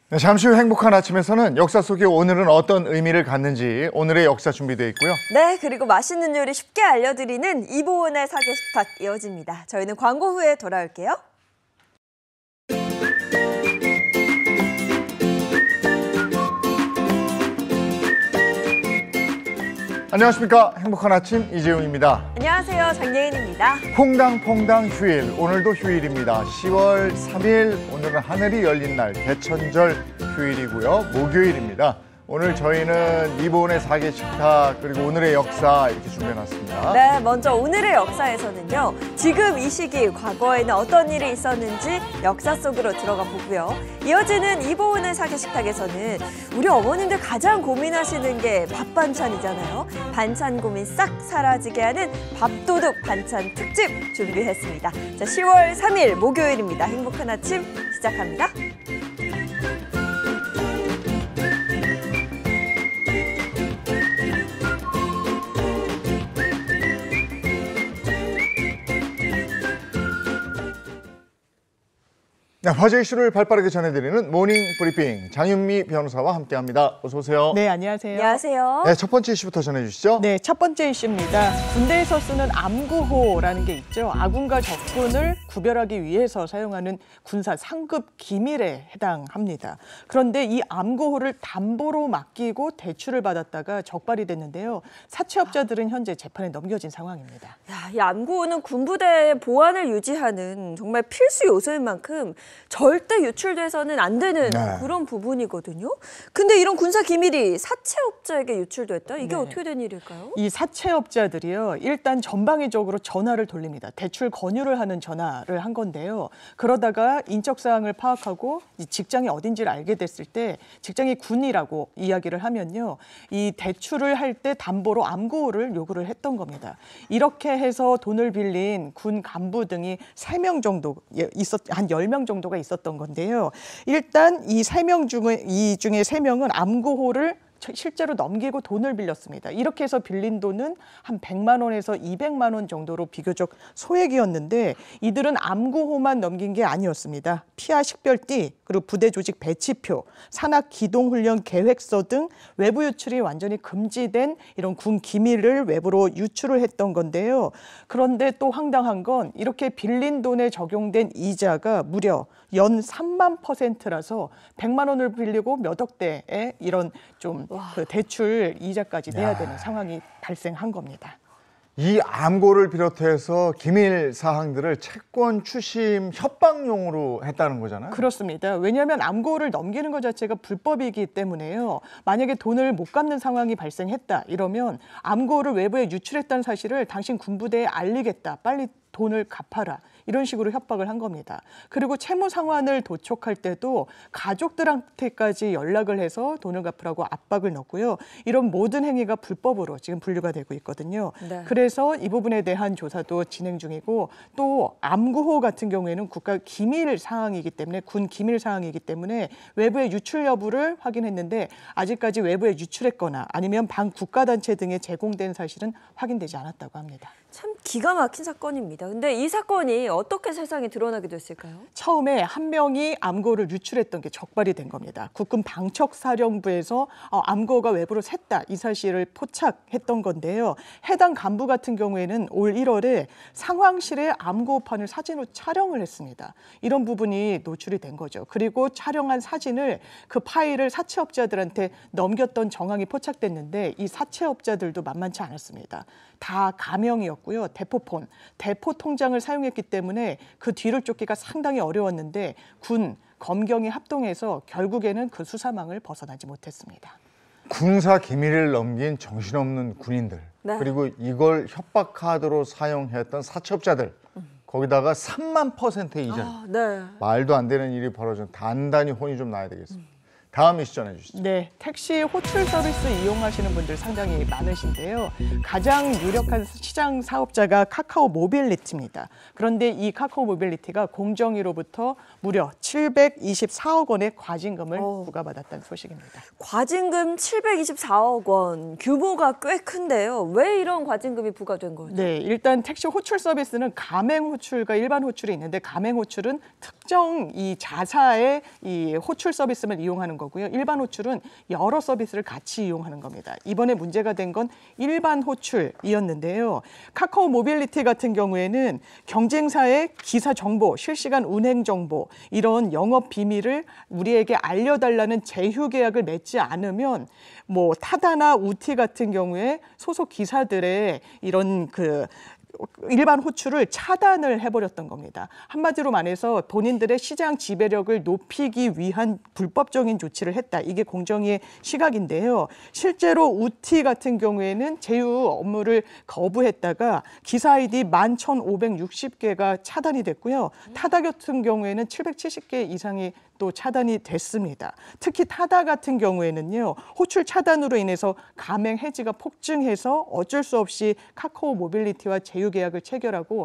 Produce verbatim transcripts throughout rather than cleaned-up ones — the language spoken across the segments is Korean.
네, 잠시 후 행복한 아침에서는 역사 속에 오늘은 어떤 의미를 갖는지 오늘의 역사 준비되어 있고요. 네, 그리고 맛있는 요리 쉽게 알려드리는 이보은의 사계식탁 이어집니다. 저희는 광고 후에 돌아올게요. 안녕하십니까. 행복한 아침 이재용입니다. 안녕하세요. 장예인입니다. 퐁당퐁당 휴일, 오늘도 휴일입니다. 시월 삼일, 오늘은 하늘이 열린 날, 개천절 휴일이고요. 목요일입니다. 오늘 저희는 이보은의 사계식탁 그리고 오늘의 역사 이렇게 준비해놨습니다. 네, 먼저 오늘의 역사에서는요. 지금 이 시기 과거에는 어떤 일이 있었는지 역사 속으로 들어가 보고요. 이어지는 이보은의 사계식탁에서는 우리 어머님들 가장 고민하시는 게 밥 반찬이잖아요. 반찬 고민 싹 사라지게 하는 밥도둑 반찬 특집 준비했습니다. 자, 시월 삼일 목요일입니다. 행복한 아침 시작합니다. 네, 화제 이슈를 발빠르게 전해드리는 모닝 브리핑 장윤미 변호사와 함께합니다. 어서 오세요. 네, 안녕하세요. 안녕하세요. 네, 첫 번째 이슈부터 전해주시죠. 네, 첫 번째 이슈입니다. 군대에서 쓰는 암구호라는 게 있죠. 아군과 적군을 구별하기 위해서 사용하는 군사 상급 기밀에 해당합니다. 그런데 이 암구호를 담보로 맡기고 대출을 받았다가 적발이 됐는데요. 사채업자들은 현재 재판에 넘겨진 상황입니다. 야, 이 암구호는 군부대의 보안을 유지하는 정말 필수 요소인 만큼 절대 유출돼서는 안 되는 네. 그런 부분이거든요. 근데 이런 군사 기밀이 사채업자에게 유출됐다? 이게 네. 어떻게 된 일일까요? 이 사채업자들이요. 일단 전방위적으로 전화를 돌립니다. 대출 권유를 하는 전화를 한 건데요. 그러다가 인적 사항을 파악하고 이 직장이 어딘지를 알게 됐을 때 직장이 군이라고 이야기를 하면요. 이 대출을 할 때 담보로 암구호를 요구를 했던 겁니다. 이렇게 해서 돈을 빌린 군 간부 등이 세 명 정도 있었, 한 열 명 정도가 있었던 건데요. 일단 이 세 명 중에 이 중에 세 명은 암구호를 실제로 넘기고 돈을 빌렸습니다. 이렇게 해서 빌린 돈은 한 백만 원에서 이백만 원 정도로 비교적 소액이었는데 이들은 암구호만 넘긴 게 아니었습니다. 피하 식별띠, 그리고 부대 조직 배치표, 산악 기동훈련 계획서 등 외부 유출이 완전히 금지된 이런 군 기밀을 외부로 유출을 했던 건데요. 그런데 또 황당한 건 이렇게 빌린 돈에 적용된 이자가 무려 연 삼만 퍼센트라서 백만 원을 빌리고 몇 억대의 이런 좀 그 대출 이자까지 내야 되는 상황이 발생한 겁니다. 이 암고를 비롯해서 기밀 사항들을 채권 추심 협박용으로 했다는 거잖아요. 그렇습니다. 왜냐하면 암고를 넘기는 것 자체가 불법이기 때문에요. 만약에 돈을 못 갚는 상황이 발생했다 이러면 암고를 외부에 유출했다는 사실을 당신 군부대에 알리겠다. 빨리 돈을 갚아라. 이런 식으로 협박을 한 겁니다. 그리고 채무 상환을 도촉할 때도 가족들한테까지 연락을 해서 돈을 갚으라고 압박을 넣고요. 이런 모든 행위가 불법으로 지금 분류가 되고 있거든요. 네. 그래서 이 부분에 대한 조사도 진행 중이고 또 암구호 같은 경우에는 국가 기밀 사항이기 때문에 군 기밀 사항이기 때문에 외부의 유출 여부를 확인했는데 아직까지 외부에 유출했거나 아니면 반국가단체 등에 제공된 사실은 확인되지 않았다고 합니다. 참 기가 막힌 사건입니다. 근데 이 사건이 어떻게 세상에 드러나게 됐을까요? 처음에 한 명이 암고를 유출했던 게 적발이 된 겁니다. 국군 방척사령부에서 암고가 외부로 샜다 이 사실을 포착했던 건데요. 해당 간부 같은 경우에는 올 일월에 상황실에 암고판을 사진으로 촬영을 했습니다. 이런 부분이 노출이 된 거죠. 그리고 촬영한 사진을 그 파일을 사채업자들한테 넘겼던 정황이 포착됐는데 이 사채업자들도 만만치 않았습니다. 다 가명이었고요. 대포폰, 대포 통장을 사용했기 때문에 그 뒤를 쫓기가 상당히 어려웠는데 군, 검경이 합동해서 결국에는 그 수사망을 벗어나지 못했습니다. 군사 기밀을 넘긴 정신없는 군인들, 네. 그리고 이걸 협박 카드로 사용했던 사채업자들, 음. 거기다가 삼만 퍼센트의 이자. 아, 네. 말도 안 되는 일이 벌어진 단단히 혼이 좀 나야 되겠습니다. 음. 다음 이슈 전해주시죠. 네, 택시 호출 서비스 이용하시는 분들 상당히 많으신데요. 가장 유력한 시장 사업자가 카카오 모빌리티입니다. 그런데 이 카카오 모빌리티가 공정위로부터 무려 칠백이십사억 원의 과징금을 어. 부과받았다는 소식입니다. 과징금 칠백이십사억 원, 규모가 꽤 큰데요. 왜 이런 과징금이 부과된 거죠? 네, 일단 택시 호출 서비스는 가맹 호출과 일반 호출이 있는데 가맹 호출은 특정 이 자사의 이 호출 서비스만 이용하는 거고요. 일반 호출은 여러 서비스를 같이 이용하는 겁니다. 이번에 문제가 된 건 일반 호출이었는데요. 카카오 모빌리티 같은 경우에는 경쟁사의 기사 정보, 실시간 운행 정보, 이런 영업 비밀을 우리에게 알려달라는 제휴 계약을 맺지 않으면 뭐 타다나 우티 같은 경우에 소속 기사들의 이런 그 일반 호출을 차단을 해버렸던 겁니다. 한마디로 말해서 본인들의 시장 지배력을 높이기 위한 불법적인 조치를 했다. 이게 공정위의 시각인데요. 실제로 우티 같은 경우에는 제휴 업무를 거부했다가 기사 아이디 만 천오백육십 개가 차단이 됐고요. 타다 같은 경우에는 칠백칠십 개 이상이 또 차단이 됐습니다. 특히 타다 같은 경우에는요, 호출 차단으로 인해서 가맹 해지가 폭증해서 어쩔 수 없이 카카오 모빌리티와 제휴 계약을 체결하고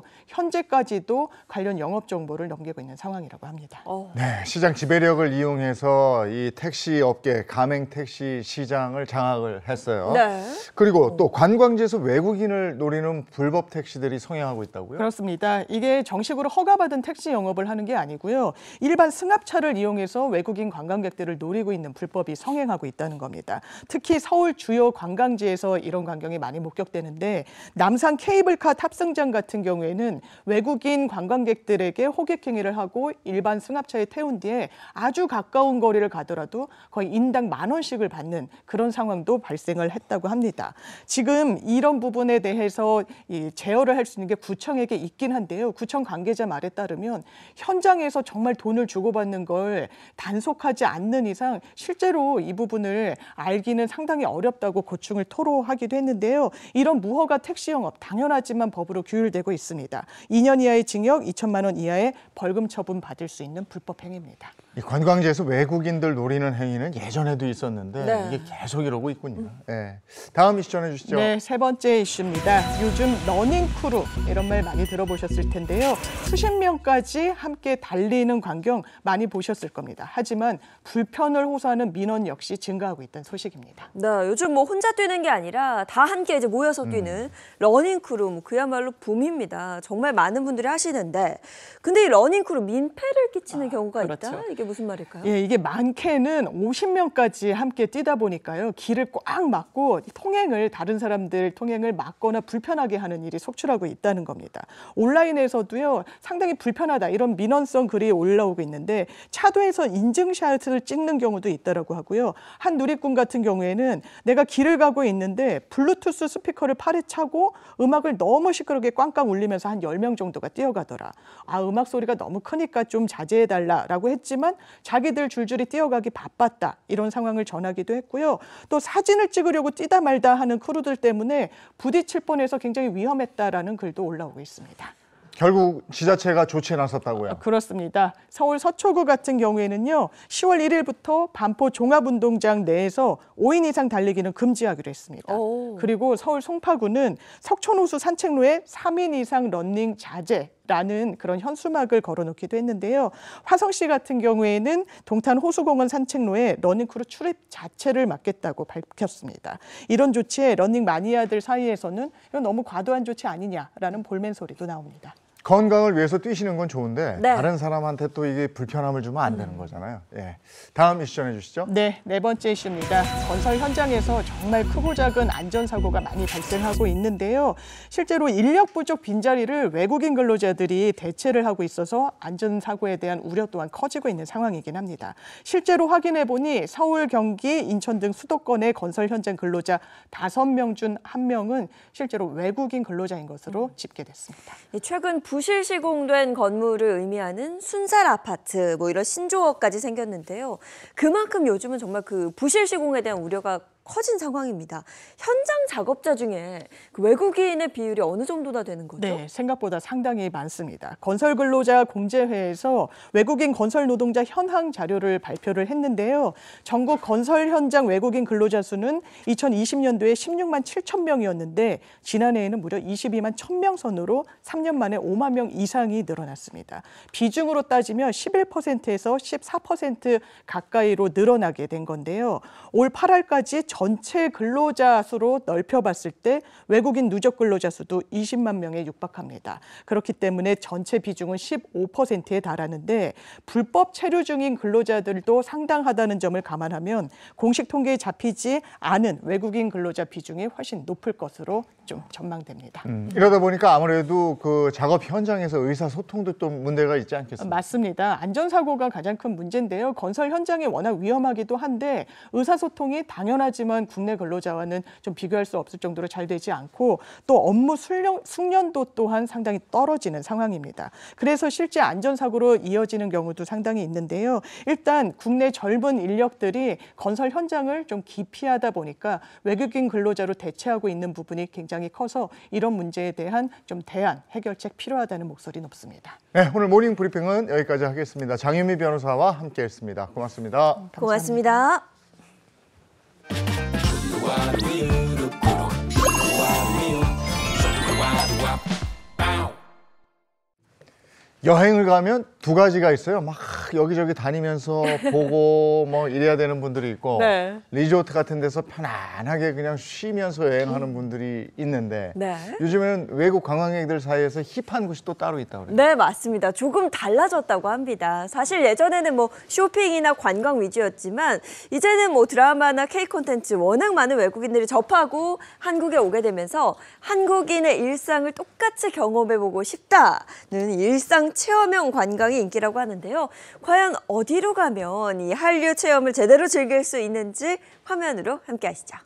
현재까지도 관련 영업 정보를 넘기고 있는 상황이라고 합니다. 어. 네, 시장 지배력을 이용해서 이 택시 업계, 가맹 택시 시장을 장악을 했어요. 네. 그리고 또 관광지에서 외국인을 노리는 불법 택시들이 성행하고 있다고요? 그렇습니다. 이게 정식으로 허가받은 택시 영업을 하는 게 아니고요. 일반 승합차를 이용해서 외국인 관광객들을 노리고 있는 불법이 성행하고 있다는 겁니다. 특히 서울 주요 관광지에서 이런 광경이 많이 목격되는데 남산 케이블카 탑승장 같은 경우에는 외국인 관광객들에게 호객 행위를 하고 일반 승합차에 태운 뒤에 아주 가까운 거리를 가더라도 거의 인당 만 원씩을 받는 그런 상황도 발생을 했다고 합니다. 지금 이런 부분에 대해서 이 제어를 할 수 있는 게 구청에게 있긴 한데요. 구청 관계자 말에 따르면 현장에서 정말 돈을 주고받는 걸 단속하지 않는 이상 실제로 이 부분을 알기는 상당히 어렵다고 고충을 토로하기도 했는데요. 이런 무허가 택시 영업 당연하지만 법으로 규율되고 있습니다. 이 년 이하의 징역, 이천만 원 이하의 벌금 처분 받을 수 있는 불법 행위입니다. 이 관광지에서 외국인들 노리는 행위는 예전에도 있었는데 네. 이게 계속 이러고 있군요. 네. 다음 이슈 전해주시죠. 네, 세 번째 이슈입니다. 요즘 러닝 크루 이런 말 많이 들어보셨을 텐데요. 수십 명까지 함께 달리는 광경 많이 보셨을 겁니다. 하지만 불편을 호소하는 민원 역시 증가하고 있다는 소식입니다. 네, 요즘 뭐 혼자 뛰는 게 아니라 다 함께 이제 모여서 뛰는 러닝 크루, 뭐 그야말로 붐입니다. 정말 많은 분들이 하시는데, 근데 이 러닝 크루 민폐를 끼치는 경우가 그렇죠. 있다? 이게 무슨 말일까요? 예, 이게 많게는 오십 명까지 함께 뛰다 보니까요. 길을 꽉 막고 통행을 다른 사람들 통행을 막거나 불편하게 하는 일이 속출하고 있다는 겁니다. 온라인에서도요. 상당히 불편하다 이런 민원성 글이 올라오고 있는데 차도에서 인증샷을 찍는 경우도 있다라고 하고요. 한 누리꾼 같은 경우에는 내가 길을 가고 있는데 블루투스 스피커를 팔에 차고 음악을 너무 시끄럽게 꽝꽝 울리면서 한 열 명 정도가 뛰어가더라. 아, 음악 소리가 너무 크니까 좀 자제해달라라고 했지만 자기들 줄줄이 뛰어가기 바빴다. 이런 상황을 전하기도 했고요. 또 사진을 찍으려고 뛰다 말다 하는 크루들 때문에 부딪힐 뻔해서 굉장히 위험했다라는 글도 올라오고 있습니다. 결국 지자체가 조치에 나섰다고요? 그렇습니다. 서울 서초구 같은 경우에는요. 시월 일일부터 반포 종합운동장 내에서 오 인 이상 달리기는 금지하기로 했습니다. 오. 그리고 서울 송파구는 석촌호수 산책로에 삼 인 이상 러닝 자제 라는 그런 현수막을 걸어놓기도 했는데요. 화성시 같은 경우에는 동탄 호수공원 산책로에 러닝크루 출입 자체를 막겠다고 밝혔습니다. 이런 조치에 러닝 마니아들 사이에서는 이건 너무 과도한 조치 아니냐라는 볼멘 소리도 나옵니다. 건강을 위해서 뛰시는 건 좋은데 네. 다른 사람한테 또 이게 불편함을 주면 안 되는 거잖아요. 예. 다음 이슈 전해주시죠. 네, 네 번째 이슈입니다. 건설 현장에서 정말 크고 작은 안전사고가 많이 발생하고 있는데요. 실제로 인력 부족 빈자리를 외국인 근로자들이 대체를 하고 있어서 안전사고에 대한 우려 또한 커지고 있는 상황이긴 합니다. 실제로 확인해 보니 서울, 경기, 인천 등 수도권의 건설 현장 근로자 다섯 명 중 한 명은 실제로 외국인 근로자인 것으로 집계됐습니다. 최근 부실 시공된 건물을 의미하는 순살 아파트, 뭐 이런 신조어까지 생겼는데요. 그만큼 요즘은 정말 그 부실 시공에 대한 우려가 커진 상황입니다. 현장 작업자 중에 그 외국인의 비율이 어느 정도나 되는 거죠? 네, 생각보다 상당히 많습니다. 건설근로자 공제회에서 외국인 건설 노동자 현황 자료를 발표를 했는데요. 전국 건설 현장 외국인 근로자 수는 이천이십 년도에 십육만 칠천 명이었는데 지난해에는 무려 이십이만 천 명 선으로 삼 년 만에 오만 명 이상이 늘어났습니다. 비중으로 따지면 십일 퍼센트에서 십사 퍼센트 가까이로 늘어나게 된 건데요. 올 팔월까지 전체 근로자 수로 넓혀봤을 때 외국인 누적 근로자 수도 이십만 명에 육박합니다. 그렇기 때문에 전체 비중은 십오 퍼센트에 달하는데 불법 체류 중인 근로자들도 상당하다는 점을 감안하면 공식 통계에 잡히지 않은 외국인 근로자 비중이 훨씬 높을 것으로 좀 전망됩니다. 음, 이러다 보니까 아무래도 그 작업 현장에서 의사소통도 또 문제가 있지 않겠습니까? 맞습니다. 안전사고가 가장 큰 문제인데요. 건설 현장이 워낙 위험하기도 한데 의사소통이 당연하지만 국내 근로자와는 좀 비교할 수 없을 정도로 잘 되지 않고 또 업무 숙련, 숙련도 또한 상당히 떨어지는 상황입니다. 그래서 실제 안전사고로 이어지는 경우도 상당히 있는데요. 일단 국내 젊은 인력들이 건설 현장을 좀 기피하다 보니까 외국인 근로자로 대체하고 있는 부분이 굉장히 커서 이런 문제에 대한 좀 대안, 해결책 필요하다는 목소리 높습니다. 네, 오늘 모닝 브리핑은 여기까지 하겠습니다. 장유미 변호사와 함께했습니다. 고맙습니다. 감사합니다. 고맙습니다. 여행을 가면 두 가지가 있어요. 막 여기저기 다니면서 보고 뭐 이래야 되는 분들이 있고 네. 리조트 같은 데서 편안하게 그냥 쉬면서 여행하는 분들이 있는데 네. 요즘에는 외국 관광객들 사이에서 힙한 곳이 또 따로 있다고 그래요. 네, 맞습니다. 조금 달라졌다고 합니다. 사실 예전에는 뭐 쇼핑이나 관광 위주였지만 이제는 뭐 드라마나 K 콘텐츠 워낙 많은 외국인들이 접하고 한국에 오게 되면서 한국인의 일상을 똑같이 경험해보고 싶다는 일상 체험형 관광이 인기라고 하는데요. 과연 어디로 가면 이 한류 체험을 제대로 즐길 수 있는지 화면으로 함께 하시죠.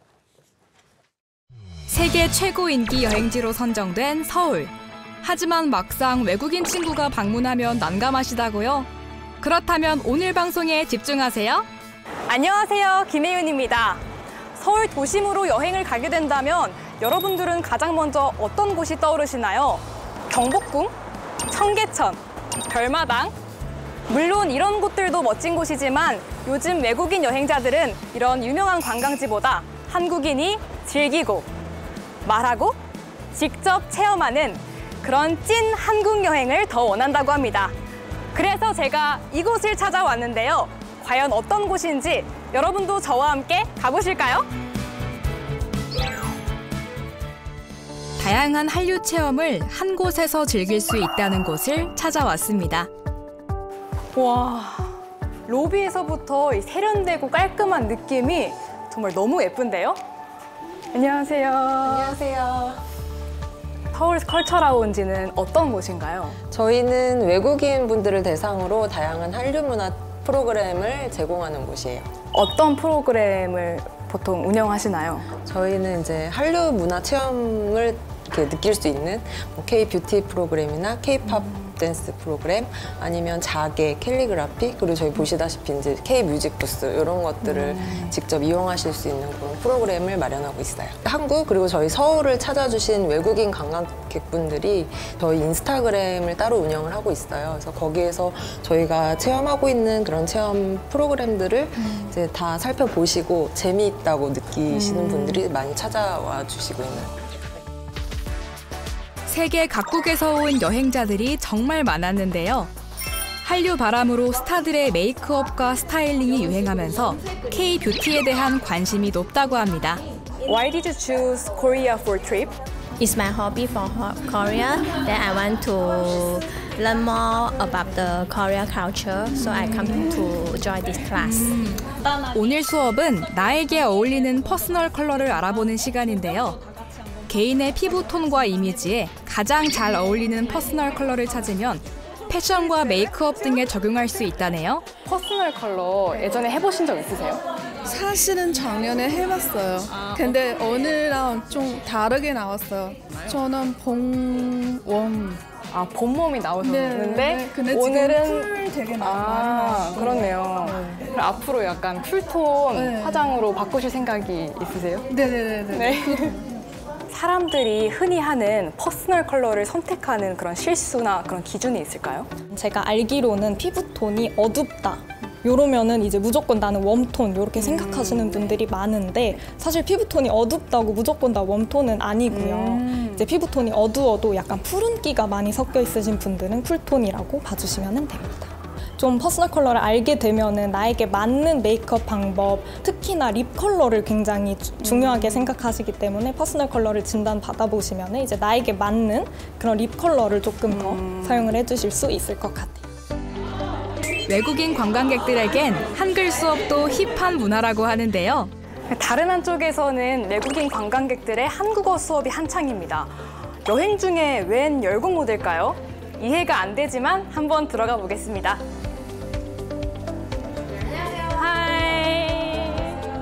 세계 최고 인기 여행지로 선정된 서울. 하지만 막상 외국인 친구가 방문하면 난감하시다고요? 그렇다면 오늘 방송에 집중하세요. 안녕하세요, 김혜윤입니다. 서울 도심으로 여행을 가게 된다면 여러분들은 가장 먼저 어떤 곳이 떠오르시나요? 경복궁? 청계천? 별마당? 물론 이런 곳들도 멋진 곳이지만 요즘 외국인 여행자들은 이런 유명한 관광지보다 한국인이 즐기고 말하고 직접 체험하는 그런 찐 한국 여행을 더 원한다고 합니다. 그래서 제가 이곳을 찾아왔는데요. 과연 어떤 곳인지 여러분도 저와 함께 가보실까요? 다양한 한류 체험을 한 곳에서 즐길 수 있다는 곳을 찾아왔습니다. 와, 로비에서부터 이 세련되고 깔끔한 느낌이 정말 너무 예쁜데요? 안녕하세요. 안녕하세요. 서울 컬처라운지는 어떤 곳인가요? 저희는 외국인 분들을 대상으로 다양한 한류 문화 프로그램을 제공하는 곳이에요. 어떤 프로그램을 보통 운영하시나요? 저희는 이제 한류 문화 체험을 이렇게 느낄 수 있는 뭐 K-뷰티 프로그램이나 K-팝 댄스 프로그램 아니면 자개, 캘리그라피 그리고 저희 보시다시피 이제 K-뮤직 부스 이런 것들을 음. 직접 이용하실 수 있는 그런 프로그램을 마련하고 있어요. 한국 그리고 저희 서울을 찾아주신 외국인 관광객분들이 저희 인스타그램을 따로 운영을 하고 있어요. 그래서 거기에서 저희가 체험하고 있는 그런 체험 프로그램들을 음. 이제 다 살펴보시고 재미있다고 느끼시는 음. 분들이 많이 찾아와 주시고 있는. 세계 각국에서 온 여행자들이 정말 많았는데요. 한류 바람으로 스타들의 메이크업과 스타일링이 유행하면서 K-뷰티에 대한 관심이 높다고 합니다. Why did you choose Korea for trip? It's my hobby for Korea. Then I want to learn more about the Korea culture, so I come to join this class. 오늘 수업은 나에게 어울리는 퍼스널 컬러를 알아보는 시간인데요. 개인의 피부톤과 이미지에 가장 잘 어울리는 퍼스널 컬러를 찾으면 패션과 메이크업 등에 적용할 수 있다네요. 퍼스널 컬러 예전에 해보신 적 있으세요? 사실은 작년에 해봤어요. 근데 오늘랑 좀 다르게 나왔어요. 저는 봉원 아, 본몸이 나오셨는데 네, 근데 오늘은 지금 풀 되게 많이 아, 나오시고. 그렇네요. 그럼 앞으로 약간 쿨톤 네. 화장으로 바꾸실 생각이 있으세요? 네네네. 네. 사람들이 흔히 하는 퍼스널 컬러를 선택하는 그런 실수나 그런 기준이 있을까요? 제가 알기로는 피부톤이 어둡다. 요러면은 이제 무조건 나는 웜톤 이렇게 생각하시는 분들이 많은데 사실 피부톤이 어둡다고 무조건 다 웜톤은 아니고요. 음. 이제 피부톤이 어두워도 약간 푸른기가 많이 섞여 있으신 분들은 쿨톤이라고 봐주시면 됩니다. 좀 퍼스널 컬러를 알게 되면은 나에게 맞는 메이크업 방법, 특히나 립 컬러를 굉장히 주, 중요하게 생각하시기 때문에 퍼스널 컬러를 진단 받아보시면 이제 나에게 맞는 그런 립 컬러를 조금 더 음. 사용을 해주실 수 있을 것 같아요. 외국인 관광객들에겐 한글 수업도 힙한 문화라고 하는데요. 다른 한쪽에서는 외국인 관광객들의 한국어 수업이 한창입니다. 여행 중에 웬 열공 모드일까요? 이해가 안 되지만 한번 들어가 보겠습니다. 하이.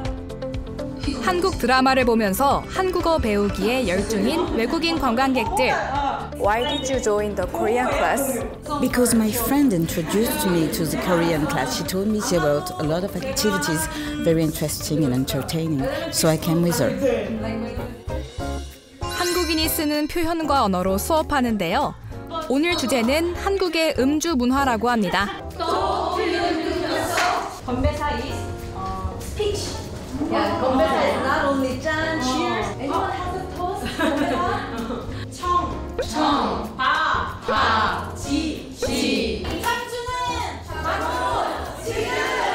한국 드라마를 보면서 한국어 배우기에 열중인 외국인 관광객들. Why did you join the Korean class? Because my friend introduced me to the Korean class. She told me she wrote a lot of activities, very interesting and entertaining. So I came with her. 한국인이 쓰는 표현과 언어로 수업하는데요. 오늘 주제는 한국의 음주 문화라고 합니다. 건배사 is uh, speech. Yeah, 건배사 is not only 짠, cheers. Anyone has a toast? 건배사? 청, 청, 밥, 밥, 지, 지. 이상주는 방문, 지금.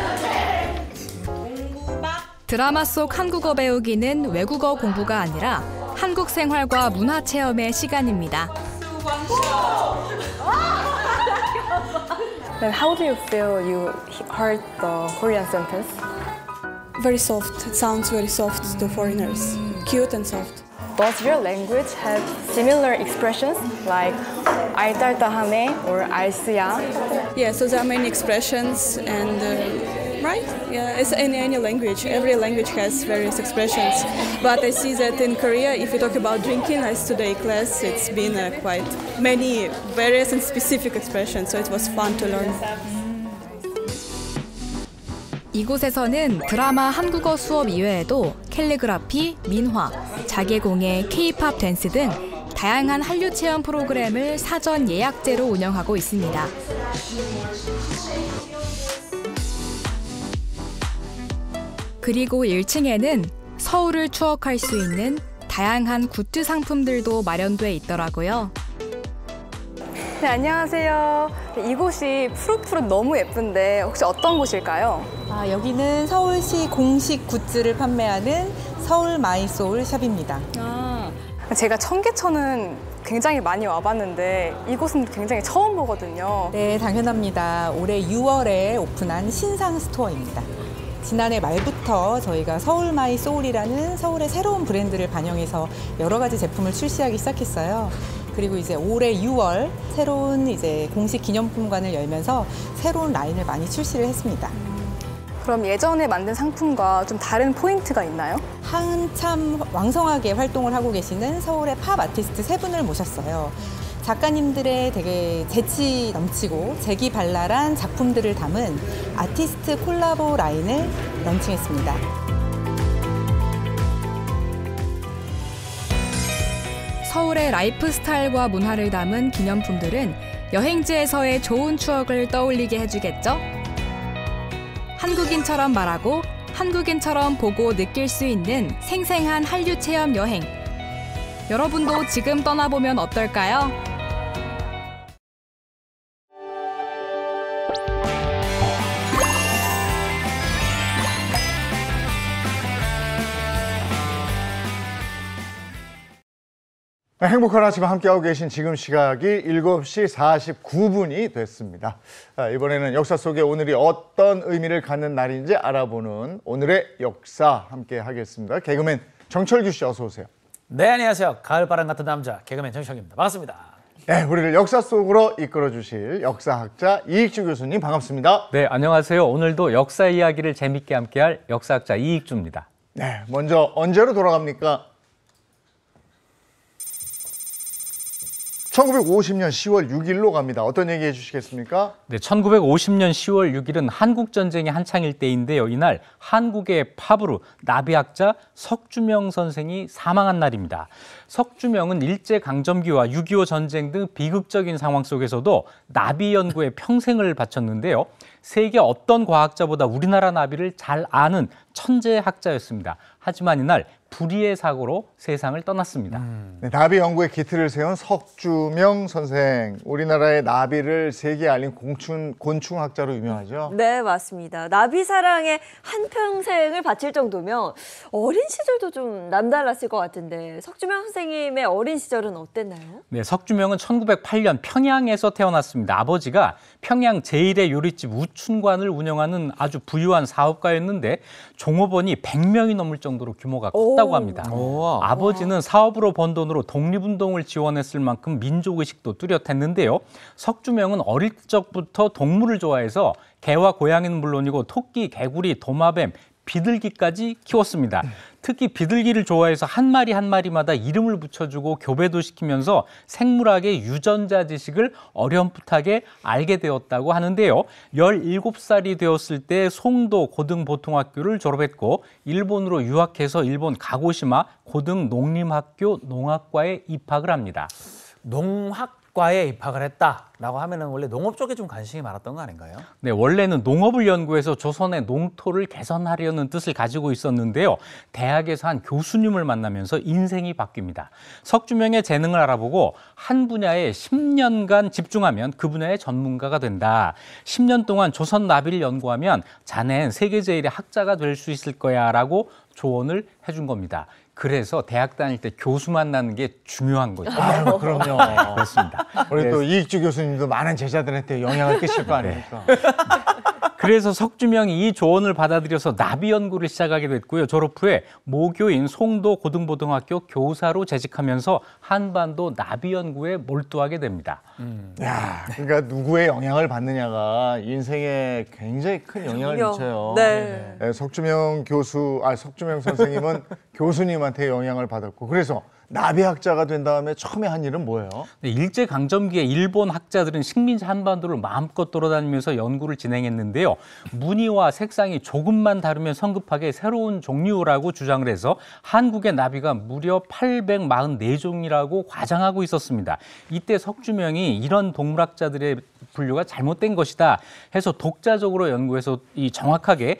드라마 속 한국어 배우기는 외국어 공부가 아니라 한국 생활과 문화 체험의 시간입니다. Then how do you feel you heard the Korean sentence? Very soft. It sounds very soft to foreigners. Cute and soft. Does your language have similar expressions like 알딸딸하네 or 알쓰야? Yeah, so there are many expressions and uh, right? Yeah, it's in any language. Every language has various expressions. But I see that in Korea, if you talk about drinking, as today class, it's been uh, quite many various and specific expressions. So it was fun to learn. 이곳에서는 드라마 한국어 수업 이외에도 캘리그라피, 민화, 자개공예, 케이팝 댄스 등 다양한 한류 체험 프로그램을 사전 예약제로 운영하고 있습니다. 그리고 일 층에는 서울을 추억할 수 있는 다양한 굿즈 상품들도 마련돼 있더라고요. 네, 안녕하세요. 이곳이 푸릇푸릇 너무 예쁜데 혹시 어떤 곳일까요? 아, 여기는 서울시 공식 굿즈를 판매하는 서울 마이소울 샵입니다. 아, 제가 청계천은 굉장히 많이 와봤는데 이곳은 굉장히 처음 보거든요. 네, 당연합니다. 올해 유월에 오픈한 신상 스토어입니다. 지난해 말부터 저희가 서울 마이 소울이라는 서울의 새로운 브랜드를 반영해서 여러 가지 제품을 출시하기 시작했어요. 그리고 이제 올해 유월 새로운 이제 공식 기념품관을 열면서 새로운 라인을 많이 출시를 했습니다. 그럼 예전에 만든 상품과 좀 다른 포인트가 있나요? 한참 왕성하게 활동을 하고 계시는 서울의 팝 아티스트 세 분을 모셨어요. 작가님들의 되게 재치 넘치고 재기발랄한 작품들을 담은 아티스트 콜라보 라인을 런칭했습니다. 서울의 라이프 스타일과 문화를 담은 기념품들은 여행지에서의 좋은 추억을 떠올리게 해주겠죠? 한국인처럼 말하고 한국인처럼 보고 느낄 수 있는 생생한 한류 체험 여행. 여러분도 지금 떠나보면 어떨까요? 행복한 아침 함께하고 계신 지금 시각이 일곱 시 사십구 분이 됐습니다. 이번에는 역사 속에 오늘이 어떤 의미를 갖는 날인지 알아보는 오늘의 역사 함께 하겠습니다. 개그맨 정철규 씨 어서 오세요. 네, 안녕하세요. 가을바람 같은 남자 개그맨 정철규입니다. 반갑습니다. 네, 우리를 역사 속으로 이끌어 주실 역사학자 이익주 교수님 반갑습니다. 네, 안녕하세요. 오늘도 역사 이야기를 재밌게 함께할 역사학자 이익주입니다. 네, 먼저 언제로 돌아갑니까? 천구백오십 년 시월 육 일로 갑니다. 어떤 얘기 해주시겠습니까? 네, 천구백오십 년 시월 육 일은 한국전쟁이 한창일 때인데요. 이날 한국의 파브르 나비학자 석주명 선생이 사망한 날입니다. 석주명은 일제강점기와 육이오 전쟁 등 비극적인 상황 속에서도 나비 연구에 평생을 바쳤는데요. 세계 어떤 과학자보다 우리나라 나비를 잘 아는 천재학자였습니다. 하지만 이날 불의의 사고로 세상을 떠났습니다. 음. 네, 나비 연구에 기틀을 세운 석주명 선생, 우리나라의 나비를 세계에 알린 곤충, 곤충학자로 유명하죠? 네, 맞습니다. 나비 사랑에 한평생을 바칠 정도면 어린 시절도 좀 남달랐을 것 같은데 석주명 선생님의 어린 시절은 어땠나요? 네, 석주명은 천구백팔 년 평양에서 태어났습니다. 아버지가 평양 제일의 요리집 우춘관을 운영하는 아주 부유한 사업가였는데 종업원이 백 명이 넘을 정도로 규모가 컸다고 합니다. 오. 아버지는 사업으로 번 돈으로 독립운동을 지원했을 만큼 민족의식도 뚜렷했는데요. 석주명은 어릴 적부터 동물을 좋아해서 개와 고양이는 물론이고 토끼, 개구리, 도마뱀, 비둘기까지 키웠습니다. 특히 비둘기를 좋아해서 한 마리 한 마리마다 이름을 붙여주고 교배도 시키면서 생물학의 유전자 지식을 어렴풋하게 알게 되었다고 하는데요. 열일곱 살이 되었을 때 송도 고등보통학교를 졸업했고 일본으로 유학해서 일본 가고시마 고등농림학교 농학과에 입학을 합니다. 농학과에 입학을 했다라고 하면은 원래 농업 쪽에 좀 관심이 많았던 거 아닌가요? 네, 원래는 농업을 연구해서 조선의 농토를 개선하려는 뜻을 가지고 있었는데요. 대학에서 한 교수님을 만나면서 인생이 바뀝니다. 석주명의 재능을 알아보고 한 분야에 십 년간 집중하면 그 분야의 전문가가 된다. 십 년 동안 조선 나비를 연구하면 자넨 세계 제일의 학자가 될 수 있을 거야 라고 조언을 해준 겁니다. 그래서 대학 다닐 때 교수 만나는 게 중요한 거죠. 아, 그럼요. 그렇습니다. 우리 또 이익주 교수님도 많은 제자들한테 영향을 끼칠 거 아닙니까? 네. 그래서 석주명이 이 조언을 받아들여서 나비 연구를 시작하게 됐고요. 졸업 후에 모교인 송도 고등보등학교 교사로 재직하면서 한반도 나비 연구에 몰두하게 됩니다. 음. 야, 그러니까 누구의 영향을 받느냐가 인생에 굉장히 큰 영향을 그럼요. 미쳐요. 네. 네, 석주명 교수, 아 석주명 선생님은 교수님한테 영향을 받았고, 그래서 나비학자가 된 다음에 처음에 한 일은 뭐예요? 네, 일제강점기에 일본 학자들은 식민지 한반도를 마음껏 돌아다니면서 연구를 진행했는데요. 무늬와 색상이 조금만 다르면 성급하게 새로운 종류라고 주장을 해서 한국의 나비가 무려 팔백사십사 종이라고 과장하고 있었습니다. 이때 석주명이 이런 동물학자들의 분류가 잘못된 것이다 해서 독자적으로 연구해서 이 정확하게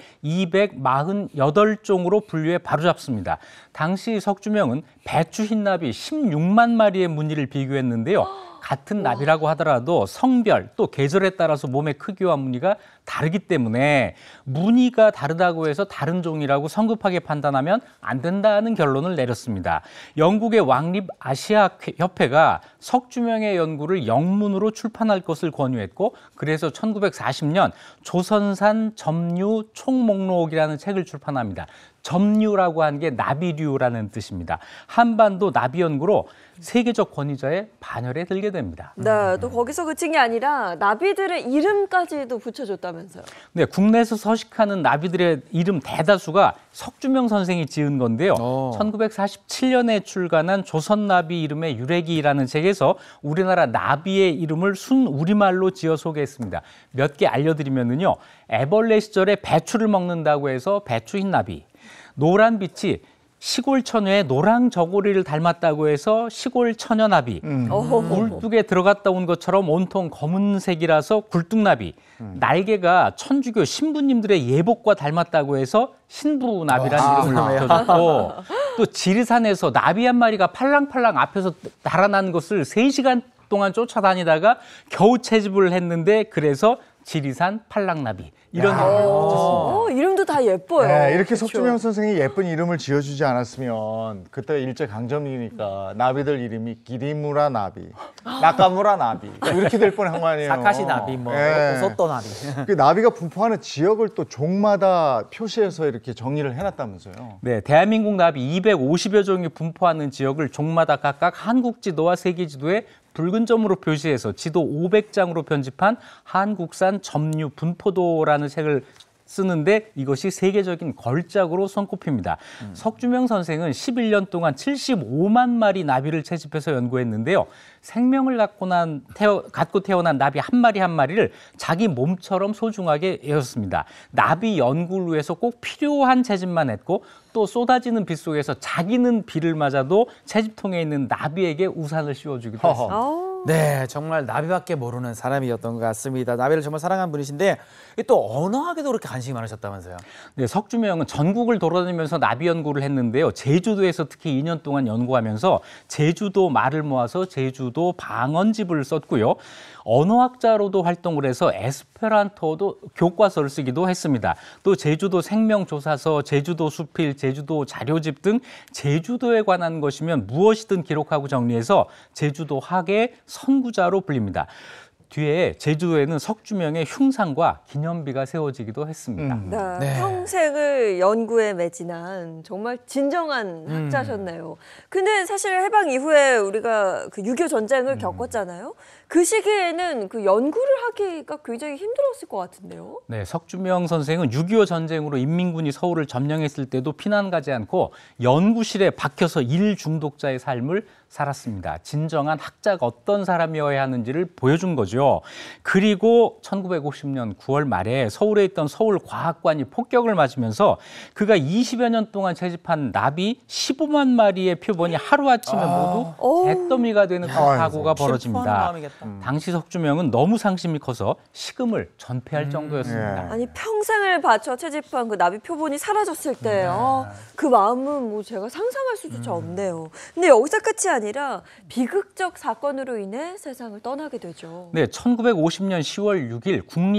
이백사십팔 종으로 분류해 바로잡습니다. 당시 석주명은 배추 흰나비 십육만 마리의 무늬를 비교했는데요. 같은 나비라고 하더라도 성별 또 계절에 따라서 몸의 크기와 무늬가 다르기 때문에 무늬가 다르다고 해서 다른 종이라고 성급하게 판단하면 안 된다는 결론을 내렸습니다. 영국의 왕립 아시아 협회가 석주명의 연구를 영문으로 출판할 것을 권유했고, 그래서 천구백사십 년 조선산 점류 총목록이라는 책을 출판합니다. 점류라고 하는 게 나비류라는 뜻입니다. 한반도 나비 연구로 세계적 권위자의 반열에 들게 됩니다. 네, 또 거기서 그친 게 아니라 나비들의 이름까지도 붙여줬다면서요. 네, 국내에서 서식하는 나비들의 이름 대다수가 석주명 선생이 지은 건데요. 오. 천구백사십칠 년에 출간한 조선나비 이름의 유래기라는 책에서 우리나라 나비의 이름을 순 우리말로 지어 소개했습니다. 몇 개 알려드리면은요. 애벌레 시절에 배추를 먹는다고 해서 배추 흰나비. 노란 빛이 시골 처녀의 노랑 저고리를 닮았다고 해서 시골 처녀나비. 음. 굴뚝에 들어갔다 온 것처럼 온통 검은색이라서 굴뚝나비. 음. 날개가 천주교 신부님들의 예복과 닮았다고 해서 신부나비라는 아, 이름을 붙여줬고, 또 지리산에서 나비 한 마리가 팔랑팔랑 앞에서 달아난 것을 세 시간 동안 쫓아다니다가 겨우 채집을 했는데 그래서 지리산 팔랑나비. 이런 이름을 붙였습니다. 이름도 다 예뻐요. 네, 이렇게 그렇죠. 석주명 선생이 예쁜 이름을 지어주지 않았으면 그때 일제강점기니까 나비들 이름이 기리무라 나비, 나카무라 나비 이렇게 될 뻔한 거 아니에요. 사카시 나비, 뭐 네. 소또 나비. 그 나비가 분포하는 지역을 또 종마다 표시해서 이렇게 정리를 해놨다면서요. 네, 대한민국 나비 이백오십여 종이 분포하는 지역을 종마다 각각 한국 지도와 세계 지도에 붉은 점으로 표시해서 지도 오백 장으로 편집한 한국산 점류 분포도라는 책을 쓰는데 이것이 세계적인 걸작으로 손꼽힙니다. 음. 석주명 선생은 십일 년 동안 칠십오만 마리 나비를 채집해서 연구했는데요. 생명을 갖고, 난, 태어, 갖고 태어난 나비 한 마리 한 마리를 자기 몸처럼 소중하게 여겼습니다. 나비 연구를 위해서 꼭 필요한 채집만 했고 또 쏟아지는 비 속에서 자기는 비를 맞아도 채집통에 있는 나비에게 우산을 씌워주기도 했습니다. 네, 정말 나비밖에 모르는 사람이었던 것 같습니다. 나비를 정말 사랑한 분이신데 또 언어학에도 그렇게 관심이 많으셨다면서요? 네, 석주명은 전국을 돌아다니면서 나비 연구를 했는데요. 제주도에서 특히 이 년 동안 연구하면서 제주도 말을 모아서 제주도 방언집을 썼고요. 언어학자로도 활동을 해서 에스페란토도 교과서를 쓰기도 했습니다. 또 제주도 생명조사서, 제주도 수필, 제주도 자료집 등 제주도에 관한 것이면 무엇이든 기록하고 정리해서 제주도 학의 선구자로 불립니다. 뒤에 제주도에는 석주명의 흉상과 기념비가 세워지기도 했습니다. 음. 네, 네. 평생을 연구에 매진한 정말 진정한 음. 학자셨네요. 근데 사실 해방 이후에 우리가 그 육이오 전쟁을 음. 겪었잖아요. 그 시기에는 그 연구를 하기가 굉장히 힘들었을 것 같은데요. 네, 석주명 선생은 육이오 전쟁으로 인민군이 서울을 점령했을 때도 피난 가지 않고 연구실에 박혀서 일 중독자의 삶을 살았습니다. 진정한 학자가 어떤 사람이어야 하는지를 보여준 거죠. 그리고 천구백오십 년 구월 말에 서울에 있던 서울과학관이 폭격을 맞으면서 그가 이십여 년 동안 채집한 나비 십오만 마리의 표본이 하루아침에 아. 모두 잿더미가 되는 그 사고가 벌어집니다. 음. 당시 석주명은 너무 상심이 커서 식음을 전폐할 음. 정도였습니다. 아니 평생을 바쳐 채집한 그 나비 표본이 사라졌을 때 네. 어, 그 마음은 뭐 제가 상상할 수조차 음. 없네요. 근데 여기서 끝이 아니라 비극적 사건으로 인해 세상을 떠나게 되죠. 네, 천구백오십 년 시월 육일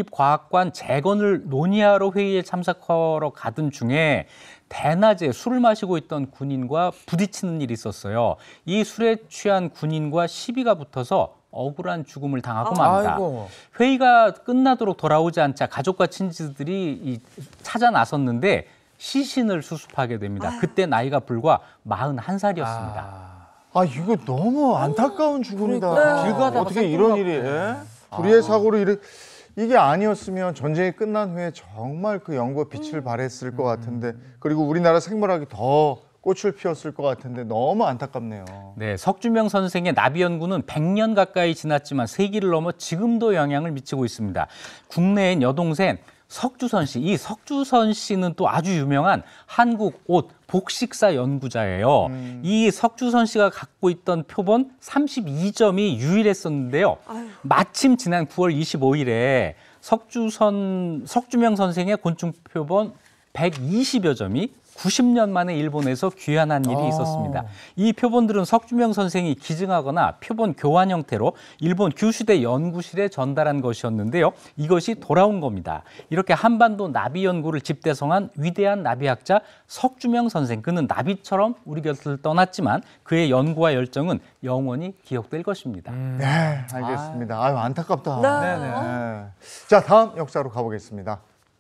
국립과학관 재건을 논의하러 회의에 참석하러 가던 중에 대낮에 술을 마시고 있던 군인과 부딪히는 일이 있었어요. 이 술에 취한 군인과 시비가 붙어서 억울한 죽음을 당하고 맙니다. 아이고. 회의가 끝나도록 돌아오지 않자 가족과 친지들이 찾아 나섰는데 시신을 수습하게 됩니다. 아유. 그때 나이가 불과 마흔한 살이었습니다. 아, 아 이거 너무 안타까운 죽음이다. 네. 길 가다가 어떻게 이런 일이 예? 불의의 아. 사고로 이렇게 이게 아니었으면 전쟁이 끝난 후에 정말 그 연구가 빛을 음. 발했을 것 같은데 그리고 우리나라 생물학이 더 꽃을 피웠을 것 같은데 너무 안타깝네요. 네, 석주명 선생의 나비 연구는 백 년 가까이 지났지만 세기를 넘어 지금도 영향을 미치고 있습니다. 국내엔 여동생 석주선 씨, 이 석주선 씨는 또 아주 유명한 한국 옷 복식사 연구자예요. 음. 이 석주선 씨가 갖고 있던 표본 삼십이 점이 유일했었는데요. 아유. 마침 지난 구월 이십오일에 석주선, 석주명 선생의 곤충 표본 백이십여 점이 구십 년 만에 일본에서 귀환한 일이 있었습니다. 이 표본들은 석주명 선생이 기증하거나 표본 교환 형태로 일본 규슈대 연구실에 전달한 것이었는데요. 이것이 돌아온 겁니다. 이렇게 한반도 나비 연구를 집대성한 위대한 나비학자 석주명 선생. 그는 나비처럼 우리 곁을 떠났지만 그의 연구와 열정은 영원히 기억될 것입니다. 음. 네, 알겠습니다. 아유, 안타깝다. 네. 네네. 자, 다음 역사로 가보겠습니다.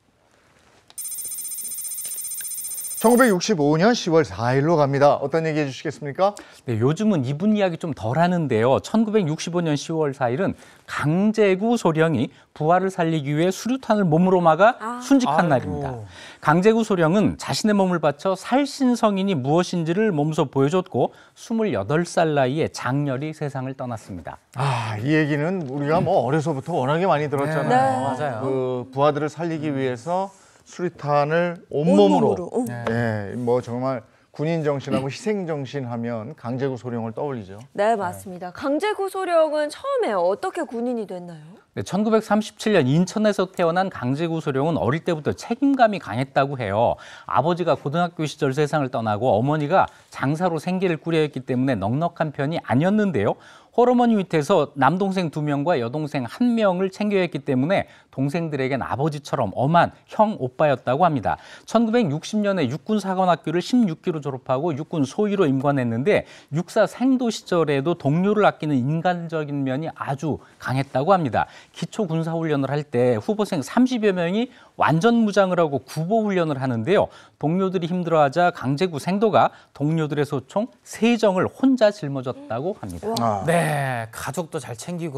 천구백육십오년 시월 사일로 갑니다. 어떤 얘기 해주시겠습니까? 네, 요즘은 이분 이야기 좀 덜 하는데요. 천구백육십오년 시월 사일은 강제구 소령이 부하를 살리기 위해 수류탄을 몸으로 막아 아. 순직한 아이고. 날입니다. 강제구 소령은 자신의 몸을 바쳐 살신성인이 무엇인지를 몸소 보여줬고 스물여덟 살 나이에 장렬히 세상을 떠났습니다. 아, 이 얘기는 우리가 뭐 어려서부터 워낙에 많이 들었잖아요. 네. 맞아요. 그 부하들을 살리기 위해서 수류탄을 온몸으로, 온몸으로. 네, 뭐 정말 군인 정신하고 희생 정신 하면 강제구 소령을 떠올리죠. 네, 맞습니다. 강제구 소령은 처음에 어떻게 군인이 됐나요? 네, 천구백삼십칠년 인천에서 태어난 강제구 소령은 어릴 때부터 책임감이 강했다고 해요. 아버지가 고등학교 시절 세상을 떠나고 어머니가 장사로 생계를 꾸려했기 때문에 넉넉한 편이 아니었는데요. 홀어머니 밑에서 남동생 두 명과 여동생 한 명을 챙겨야 했기 때문에 동생들에겐 아버지처럼 엄한 형 오빠였다고 합니다. 천구백육십년에 육군사관학교를 십육 기로 졸업하고 육군 소위로 임관했는데 육사 생도 시절에도 동료를 아끼는 인간적인 면이 아주 강했다고 합니다. 기초군사훈련을 할 때 후보생 삼십여 명이 완전 무장을 하고 구보훈련을 하는데요. 동료들이 힘들어하자 강제구 생도가 동료들의 소총 세정을 혼자 짊어졌다고 합니다. 아. 네, 가족도 잘 챙기고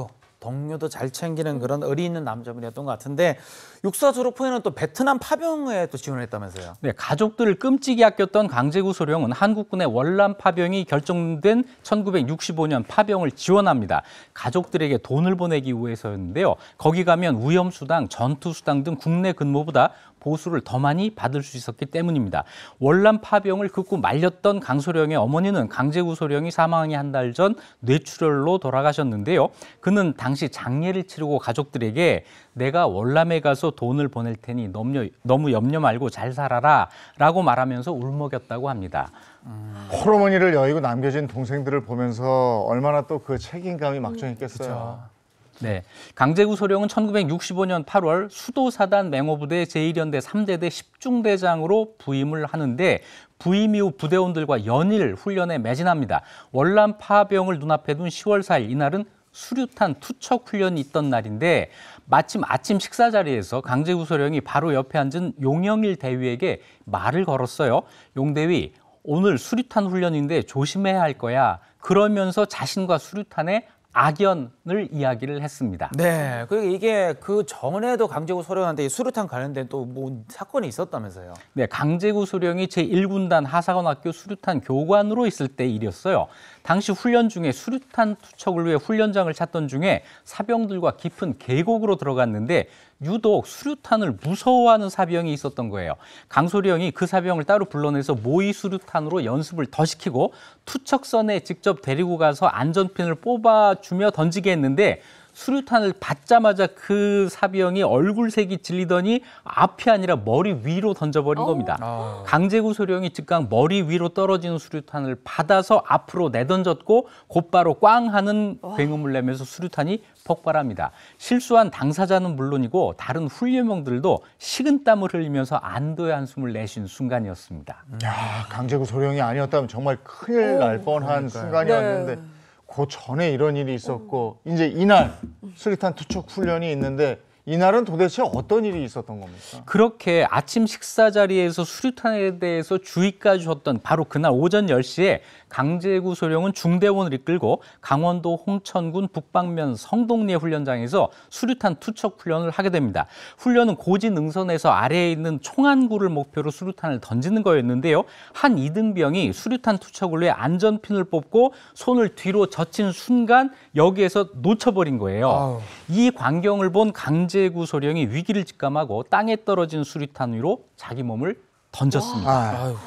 동료도 잘 챙기는 그런 의리 있는 남자분이었던 것 같은데 육사 졸업 후에는 또 베트남 파병에 또 지원했다면서요? 네, 가족들을 끔찍이 아꼈던 강제구 소령은 한국군의 월남 파병이 결정된 천구백육십오 년 파병을 지원합니다. 가족들에게 돈을 보내기 위해서였는데요. 거기 가면 위험수당, 전투수당 등 국내 근무보다 보수를 더 많이 받을 수 있었기 때문입니다. 월남 파병을 극구 말렸던 강소령의 어머니는 강제구 소령이 사망하기 한 달 전 뇌출혈로 돌아가셨는데요. 그는 당시 장례를 치르고 가족들에게 내가 월남에 가서 돈을 보낼 테니 너무, 너무 염려 말고 잘 살아라 라고 말하면서 울먹였다고 합니다. 음. 홀어머니를 여의고 남겨진 동생들을 보면서 얼마나 또 그 책임감이 막중했겠어요. 음, 네, 강제구 소령은 천구백육십오 년 팔월 수도사단 맹호부대 제일 연대 삼 대대 십중대장으로 부임을 하는데 부임 이후 부대원들과 연일 훈련에 매진합니다. 월남 파병을 눈앞에 둔 시월 사일 이날은 수류탄 투척 훈련이 있던 날인데 마침 아침 식사 자리에서 강제구 소령이 바로 옆에 앉은 용영일 대위에게 말을 걸었어요. 용 대위, 오늘 수류탄 훈련인데 조심해야 할 거야. 그러면서 자신과 수류탄의 악연을 이야기를 했습니다. 네, 그리고 이게 그 전에도 강제구 소령한테 수류탄 관련된 또 뭐 사건이 있었다면서요? 네, 강제구 소령이 제일 군단 하사관학교 수류탄 교관으로 있을 때 일이었어요. 당시 훈련 중에 수류탄 투척을 위해 훈련장을 찾던 중에 사병들과 깊은 계곡으로 들어갔는데 유독 수류탄을 무서워하는 사병이 있었던 거예요. 강소령이 그 사병을 따로 불러내서 모의 수류탄으로 연습을 더 시키고 투척선에 직접 데리고 가서 안전핀을 뽑아주며 던지게 했는데 수류탄을 받자마자 그 사병이 얼굴색이 질리더니 앞이 아니라 머리 위로 던져버린 어? 겁니다. 어. 강제구 소령이 즉각 머리 위로 떨어지는 수류탄을 받아서 앞으로 내던졌고 곧바로 꽝 하는 굉음을 내면서 수류탄이 폭발합니다. 실수한 당사자는 물론이고 다른 훈련병들도 식은땀을 흘리면서 안도의 한숨을 내쉰 순간이었습니다. 야, 강제구 소령이 아니었다면 정말 큰일 날 뻔한 그러니까요. 순간이었는데 네. 그 전에 이런 일이 있었고 이제 이날 수류탄 투척 훈련이 있는데 이날은 도대체 어떤 일이 있었던 겁니까? 그렇게 아침 식사 자리에서 수류탄에 대해서 주의까지 줬던 바로 그날 오전 열 시에 강제구 소령은 중대원을 이끌고 강원도 홍천군 북방면 성동리의 훈련장에서 수류탄 투척 훈련을 하게 됩니다. 훈련은 고지 능선에서 아래에 있는 총안구를 목표로 수류탄을 던지는 거였는데요. 한 이등병이 수류탄 투척을 위해 안전핀을 뽑고 손을 뒤로 젖힌 순간 여기에서 놓쳐버린 거예요. 아우. 이 광경을 본 강제구 소령이 위기를 직감하고 땅에 떨어진 수류탄 위로 자기 몸을 던졌습니다. 아유.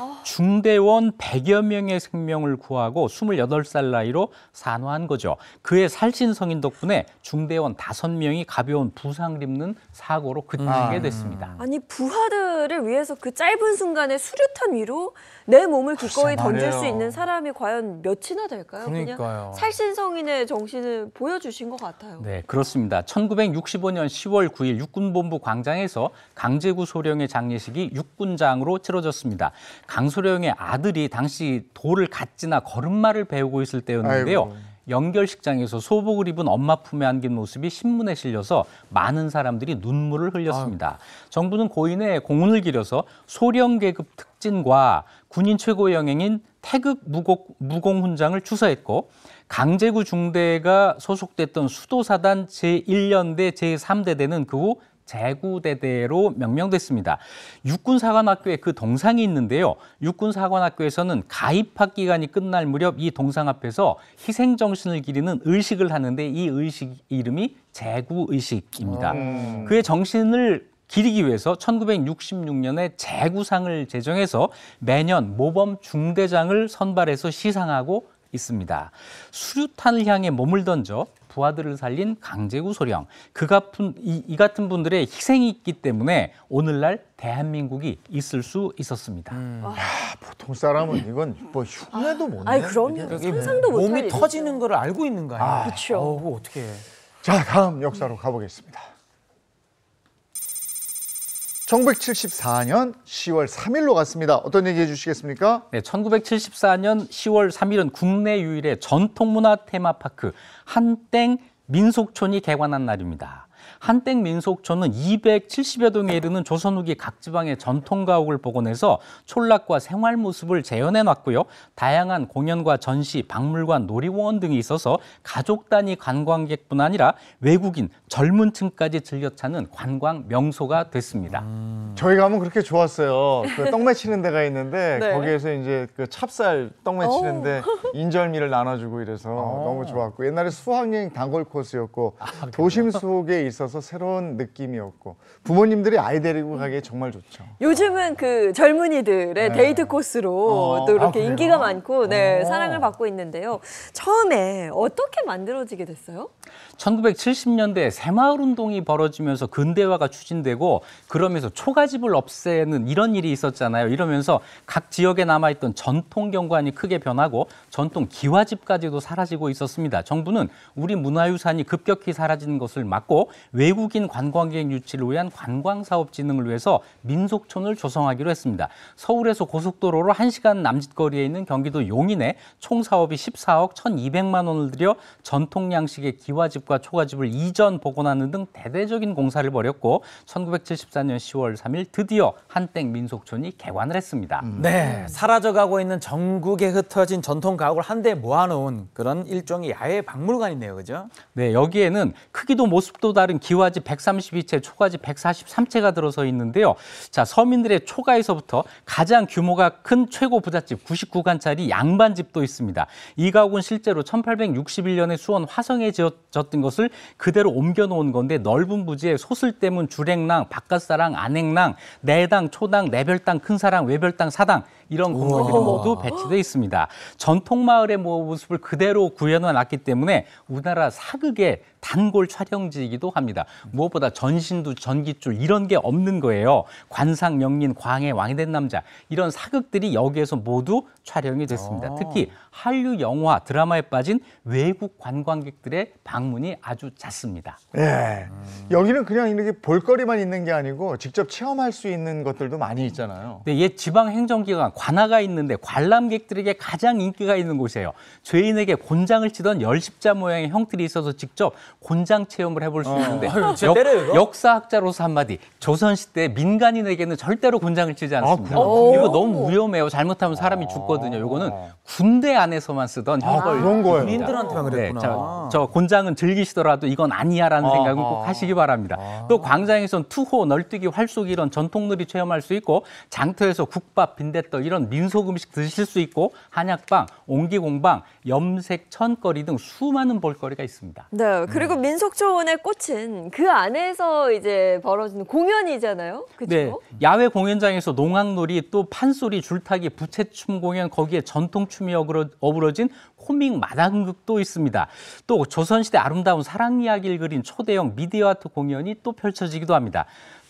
중대원 백여 명의 생명을 구하고 스물여덟 살 나이로 산화한 거죠. 그의 살신성인 덕분에 중대원 다섯 명이 가벼운 부상을 입는 사고로 그치게 됐습니다. 아니 부하들을 위해서 그 짧은 순간에 수류탄 위로 내 몸을 기꺼이 던질 수 말이에요. 있는 사람이 과연 몇이나 될까요? 그러니까요. 그냥 살신성인의 정신을 보여주신 것 같아요. 네, 그렇습니다. 천구백육십오 년 시월 구일 육군본부 광장에서 강제구 소령의 장례식이 육군장으로 치러졌습니다. 강소령의 아들이 당시 돌을 갖지나 걸음마를 배우고 있을 때였는데요. 아이고. 연결식장에서 소복을 입은 엄마 품에 안긴 모습이 신문에 실려서 많은 사람들이 눈물을 흘렸습니다. 정부는 고인의 공훈을 기려서 소령 계급 특진과 군인 최고 영예인 태극 무공, 무공훈장을 추서했고 강제구 중대가 소속됐던 수도사단 제일 연대 제삼 대대는 그 후 제구대대로 명명됐습니다. 육군사관학교에 그 동상이 있는데요. 육군사관학교에서는 가입학 기간이 끝날 무렵 이 동상 앞에서 희생정신을 기리는 의식을 하는데 이 의식 이름이 제구의식입니다. 음. 그의 정신을 기리기 위해서 천구백육십육 년에 제구상을 제정해서 매년 모범 중대장을 선발해서 시상하고 있습니다. 수류탄을 향해 몸을 던져 부하들을 살린 강제구 소령. 그 같은, 이, 이 같은 분들의 희생이 있기 때문에 오늘날 대한민국이 있을 수 있었습니다. 음. 야, 보통 사람은 이건 뭐 흉내도 못 내. 아니 그럼요. 상상도 못할 몸이 일이죠. 터지는 걸 알고 있는 거 아니에요? 아, 그렇죠. 어우, 어떻게? 자, 다음 역사로 가보겠습니다. 천구백칠십사 년 시월 삼일로 갔습니다. 어떤 얘기 해주시겠습니까? 네, 천구백칠십사 년 시월 삼일은 국내 유일의 전통문화 테마파크 한땡 민속촌이 개관한 날입니다. 한땡 민속촌은 이백칠십여 동에 이르는 조선 후기 각 지방의 전통 가옥을 복원해서 촌락과 생활 모습을 재현해 놨고요. 다양한 공연과 전시, 박물관, 놀이공원 등이 있어서 가족 단위 관광객뿐 아니라 외국인, 젊은 층까지 즐겨 찾는 관광 명소가 됐습니다. 음. 저희 가면 그렇게 좋았어요. 그 떡 매치는 데가 있는데 네. 거기에서 이제 그 찹쌀 떡 매치는데 인절미를 나눠주고 이래서 오. 너무 좋았고 옛날에 수학여행 단골 코스였고 아, 도심 속에 있어서 새로운 느낌이었고 부모님들이 아이 데리고 가기에 정말 좋죠. 요즘은 그 젊은이들의 네. 데이트 코스로 어, 또 이렇게 아, 그래요? 인기가 많고 네, 어. 사랑을 받고 있는데요. 처음에 어떻게 만들어지게 됐어요? 천구백칠십 년대 새마을 운동이 벌어지면서 근대화가 추진되고 그러면서 초가집을 없애는 이런 일이 있었잖아요. 이러면서 각 지역에 남아있던 전통 경관이 크게 변하고 전통 기와집까지도 사라지고 있었습니다. 정부는 우리 문화유산이 급격히 사라지는 것을 막고 외국인 관광객 유치를 위한 관광사업 진흥을 위해서 민속촌을 조성하기로 했습니다. 서울에서 고속도로로 한 시간 남짓 거리에 있는 경기도 용인에 총 사업이 십사억 천이백만 원을 들여 전통 양식의 기와집과 초가집을 이전 복원하는 등 대대적인 공사를 벌였고 천구백칠십사 년 시월 삼 일 드디어 한땡 민속촌이 개관을 했습니다. 음. 네, 사라져가고 있는 전국에 흩어진 전통 가옥을 한데 모아놓은 그런 일종의 야외 박물관이네요, 그죠? 네, 여기에는 크기도 모습도 다른 기와집 백삼십이 채, 초가집 백사십삼 채가 들어서 있는데요. 자, 서민들의 초가에서부터 가장 규모가 큰 최고 부잣집 구십구 간짜리 양반집도 있습니다. 이 가옥은 실제로 천팔백육십일 년에 수원 화성에 지어졌던 것을 그대로 옮겨놓은 건데 넓은 부지에 소슬대문, 주랭랑, 바깥사랑, 안행랑, 내당, 초당, 내별당, 큰사랑, 외별당, 사당 이런 건물들이 모두 배치되어 있습니다. 전통 마을의 모습을 그대로 구현해 놨기 때문에 우리나라 사극의 단골 촬영지이기도 합니다. 무엇보다 전신두, 전깃줄 이런 게 없는 거예요. 관상, 명린, 광해, 왕이 된 남자 이런 사극들이 여기에서 모두 촬영이 됐습니다. 특히 한류 영화, 드라마에 빠진 외국 관광객들의 방문이 아주 잦습니다. 예, 여기는 그냥 이렇게 볼거리만 있는 게 아니고 직접 체험할 수 있는 것들도 많이 있잖아요. 네, 옛 지방행정기관 관아가 있는데 관람객들에게 가장 인기가 있는 곳이에요. 죄인에게 곤장을 치던 열십자 모양의 형틀이 있어서 직접 곤장 체험을 해볼 수 있는데 어. 아유, 진짜 때려요, 이거? 역사학자로서 한마디, 조선시대 민간인에게는 절대로 곤장을 치지 않습니다. 아, 그래요? 이거 너무 위험해요. 잘못하면 사람이 죽거든요. 이거는 군대 안에서만 쓰던 아, 형벌. 그런 거예요? 군인들한테만 그랬구나. 네, 저, 저 곤장은 즐기시더라도 이건 아니야라는 아, 생각은 꼭 아. 하시기 바랍니다. 또 광장에선 투호, 널뛰기, 활쏘기 이런 전통놀이 체험할 수 있고 장터에서 국밥, 빈대떡 이런 민속 음식 드실 수 있고 한약방, 옹기공방, 염색, 천거리 등 수많은 볼거리가 있습니다. 네, 그리고 음. 민속촌의 꽃은 그 안에서 이제 벌어지는 공연이잖아요. 그렇죠? 네, 야외 공연장에서 농악놀이, 또 판소리, 줄타기, 부채춤 공연, 거기에 전통춤이 어우러, 어우러진 코믹 마당극도 있습니다. 또 조선시대 아름다운 사랑 이야기를 그린 초대형 미디어 아트 공연이 또 펼쳐지기도 합니다.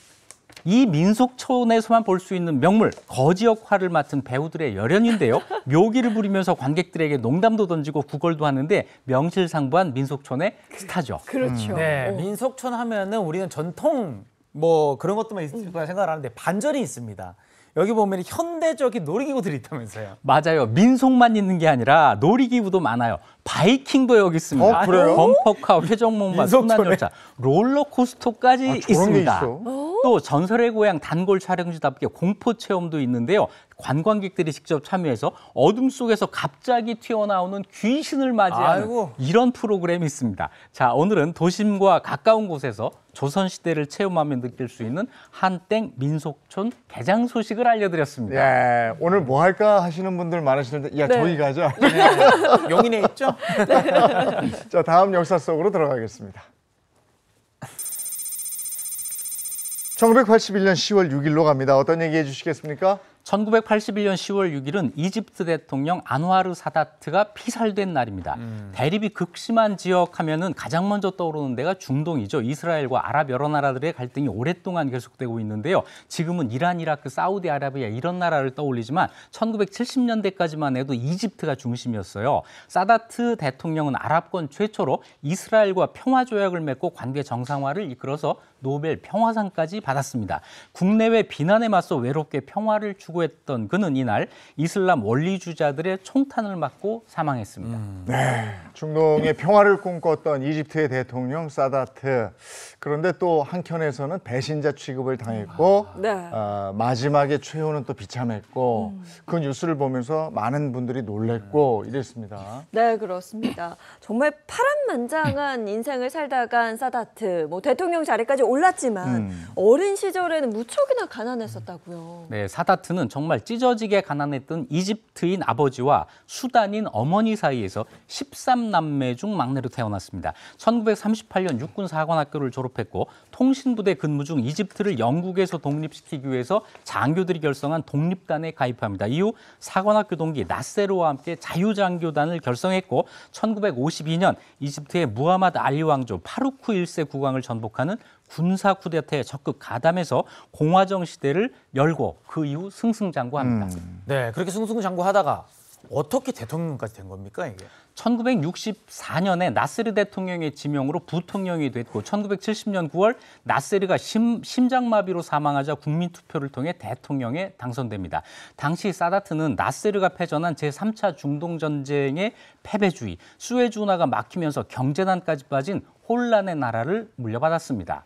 이 민속촌에서만 볼 수 있는 명물, 거지 역할을 맡은 배우들의 열연인데요. 묘기를 부리면서 관객들에게 농담도 던지고 구걸도 하는데 명실상부한 민속촌의 스타죠. 그렇죠. 네, 어. 민속촌 하면은 우리는 전통 뭐 그런 것들만 있을 거라 생각을 하는데 반전이 있습니다. 여기 보면 현대적인 놀이기구들이 있다면서요. 맞아요. 민속만 있는 게 아니라 놀이기구도 많아요. 바이킹도 여기 있습니다. 어, 그래요? 범퍼카, 회전목마, 민속촌에? 순환열차, 롤러코스터까지 아, 저런 게 있습니다. 있어? 또 전설의 고향 단골 촬영지답게 공포 체험도 있는데요. 관광객들이 직접 참여해서 어둠 속에서 갑자기 튀어나오는 귀신을 맞이하는 아이고. 이런 프로그램이 있습니다. 자, 오늘은 도심과 가까운 곳에서 조선시대를 체험하며 느낄 수 있는 한땡 민속촌 개장 소식을 알려드렸습니다. 예, 오늘 뭐 할까 하시는 분들 많으시는데 야, 네. 저희 가자. 용인에 있죠? 자, 다음 역사 속으로 들어가겠습니다. 천구백팔십일 년 시월 육 일로 갑니다. 어떤 얘기 해주시겠습니까? 천구백팔십일 년 시월 육 일은 이집트 대통령 안와르 사다트가 피살된 날입니다. 음. 대립이 극심한 지역 하면은 가장 먼저 떠오르는 데가 중동이죠. 이스라엘과 아랍 여러 나라들의 갈등이 오랫동안 계속되고 있는데요. 지금은 이란, 이라크, 사우디아라비아 이런 나라를 떠올리지만 천구백칠십 년대까지만 해도 이집트가 중심이었어요. 사다트 대통령은 아랍권 최초로 이스라엘과 평화조약을 맺고 관계 정상화를 이끌어서 노벨 평화상까지 받았습니다. 국내외 비난에 맞서 외롭게 평화를 추구 거부했던 그는 이날 이슬람 원리주의자들의 총탄을 맞고 사망했습니다. 음. 네, 중동의 평화를 꿈꿨던 이집트의 대통령 사다트. 그런데 또 한켠에서는 배신자 취급을 당했고 네. 어, 마지막에 최후는 또 비참했고 음. 그 뉴스를 보면서 많은 분들이 놀랬고 이랬습니다. 네, 그렇습니다. 정말 파란만장한 인생을 살다간 사다트, 뭐 대통령 자리까지 올랐지만 음. 어린 시절에는 무척이나 가난했었다고요. 네, 사다트는 정말 찢어지게 가난했던 이집트인 아버지와 수단인 어머니 사이에서 십삼 남매 중 막내로 태어났습니다. 천구백삼십팔 년 육군 사관학교를 졸업했고 통신부대 근무 중 이집트를 영국에서 독립시키기 위해서 장교들이 결성한 독립단에 가입합니다. 이후 사관학교 동기 나세르와 함께 자유장교단을 결성했고 천구백오십이 년 이집트의 무하마드 알리 왕조 파루크 일 세 국왕을 전복하는 군사 쿠데타에 적극 가담해서 공화정 시대를 열고 그 이후 승승장구합니다. 음. 네, 그렇게 승승장구하다가 어떻게 대통령까지 된 겁니까, 이게? 천구백육십사 년에 나세르 대통령의 지명으로 부통령이 됐고 천구백칠십 년 구월 나세르가 심, 심장마비로 사망하자 국민투표를 통해 대통령에 당선됩니다. 당시 사다트는 나세르가 패전한 제삼 차 중동전쟁의 패배주의, 수에즈 운하가 막히면서 경제난까지 빠진 혼란의 나라를 물려받았습니다.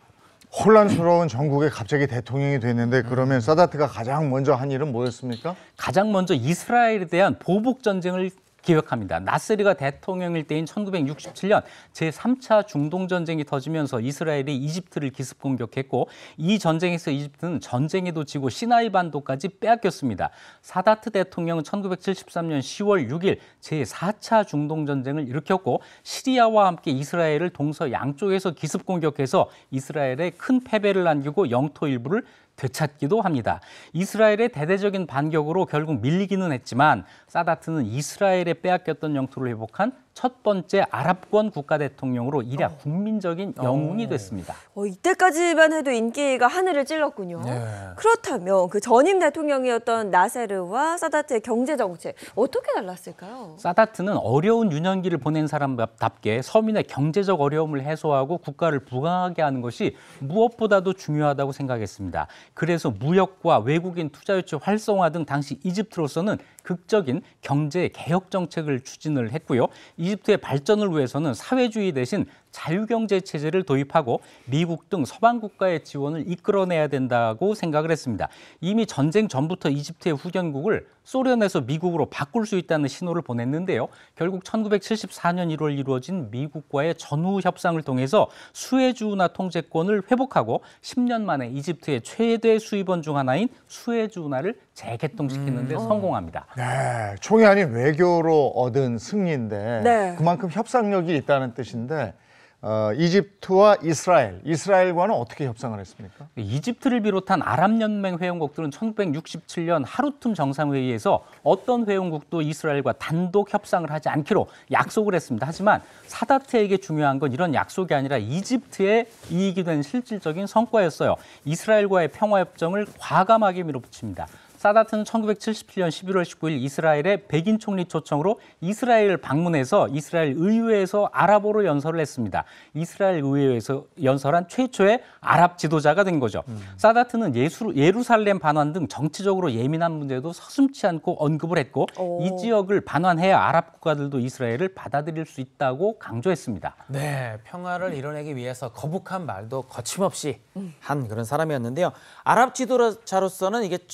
혼란스러운 전국에 갑자기 대통령이 됐는데 그러면 사다트가 가장 먼저 한 일은 뭐였습니까? 가장 먼저 이스라엘에 대한 보복 전쟁을 기획합니다. 나세르가 대통령일 때인 천구백육십칠 년 제삼 차 중동전쟁이 터지면서 이스라엘이 이집트를 기습 공격했고 이 전쟁에서 이집트는 전쟁에도 지고 시나이 반도까지 빼앗겼습니다. 사다트 대통령은 천구백칠십삼 년 시월 육 일 제사 차 중동전쟁을 일으켰고 시리아와 함께 이스라엘을 동서 양쪽에서 기습 공격해서 이스라엘에 큰 패배를 안기고 영토 일부를 되찾기도 합니다. 이스라엘의 대대적인 반격으로 결국 밀리기는 했지만 사다트는 이스라엘에 빼앗겼던 영토를 회복한 첫 번째 아랍권 국가 대통령으로 이랴 어. 국민적인 영웅이 됐습니다. 어, 이때까지만 해도 인기가 하늘을 찔렀군요. 네. 그렇다면 그 전임 대통령이었던 나세르와 사다트의 경제 정책 어떻게 달랐을까요? 사다트는 어려운 유년기를 보낸 사람답게 서민의 경제적 어려움을 해소하고 국가를 부강하게 하는 것이 무엇보다도 중요하다고 생각했습니다. 그래서 무역과 외국인 투자 유치 활성화 등 당시 이집트로서는 극적인 경제 개혁 정책을 추진을 했고요. 이집트의 발전을 위해서는 사회주의 대신 자유경제 체제를 도입하고 미국 등 서방 국가의 지원을 이끌어내야 된다고 생각을 했습니다. 이미 전쟁 전부터 이집트의 후견국을 소련에서 미국으로 바꿀 수 있다는 신호를 보냈는데요. 결국 천구백칠십사 년 일월 이루어진 미국과의 전후 협상을 통해서 수에즈 운하 통제권을 회복하고 십 년 만에 이집트의 최대 수입원 중 하나인 수에즈 운하를 재개통시키는 데 음. 성공합니다. 네, 총이 아닌 외교로 얻은 승리인데 네. 그만큼 협상력이 있다는 뜻인데 어, 이집트와 이스라엘, 이스라엘과는 어떻게 협상을 했습니까? 이집트를 비롯한 아랍연맹 회원국들은 천구백육십칠 년 하루툼 정상회의에서 어떤 회원국도 이스라엘과 단독 협상을 하지 않기로 약속을 했습니다. 하지만 사다트에게 중요한 건 이런 약속이 아니라 이집트의 이익이 된 실질적인 성과였어요. 이스라엘과의 평화협정을 과감하게 밀어붙입니다. 사다트는 천구백칠십칠 년 십일월 십구일 이스라엘의 백인 총리 초청으로 이스라엘을 방문해서 이스라엘 의회에서 아랍어로 연설을 했습니다. 이스라엘 의회에서 연설한 최초의 아랍 지도자가 된 거죠. 음. 사다트는 예수, 예루살렘 반환 등 정치적으로 예민한 문제도 서슴지 않고 언급을 했고 오. 이 지역을 반환해야 아랍 국가들도 이스라엘을 받아들일 수 있다고 강조했습니다. 네, 평화를 이뤄내기 위해서 거북한 말도 거침없이 음. 한 그런 사람이었는데요. 아랍 지도자로서는 이게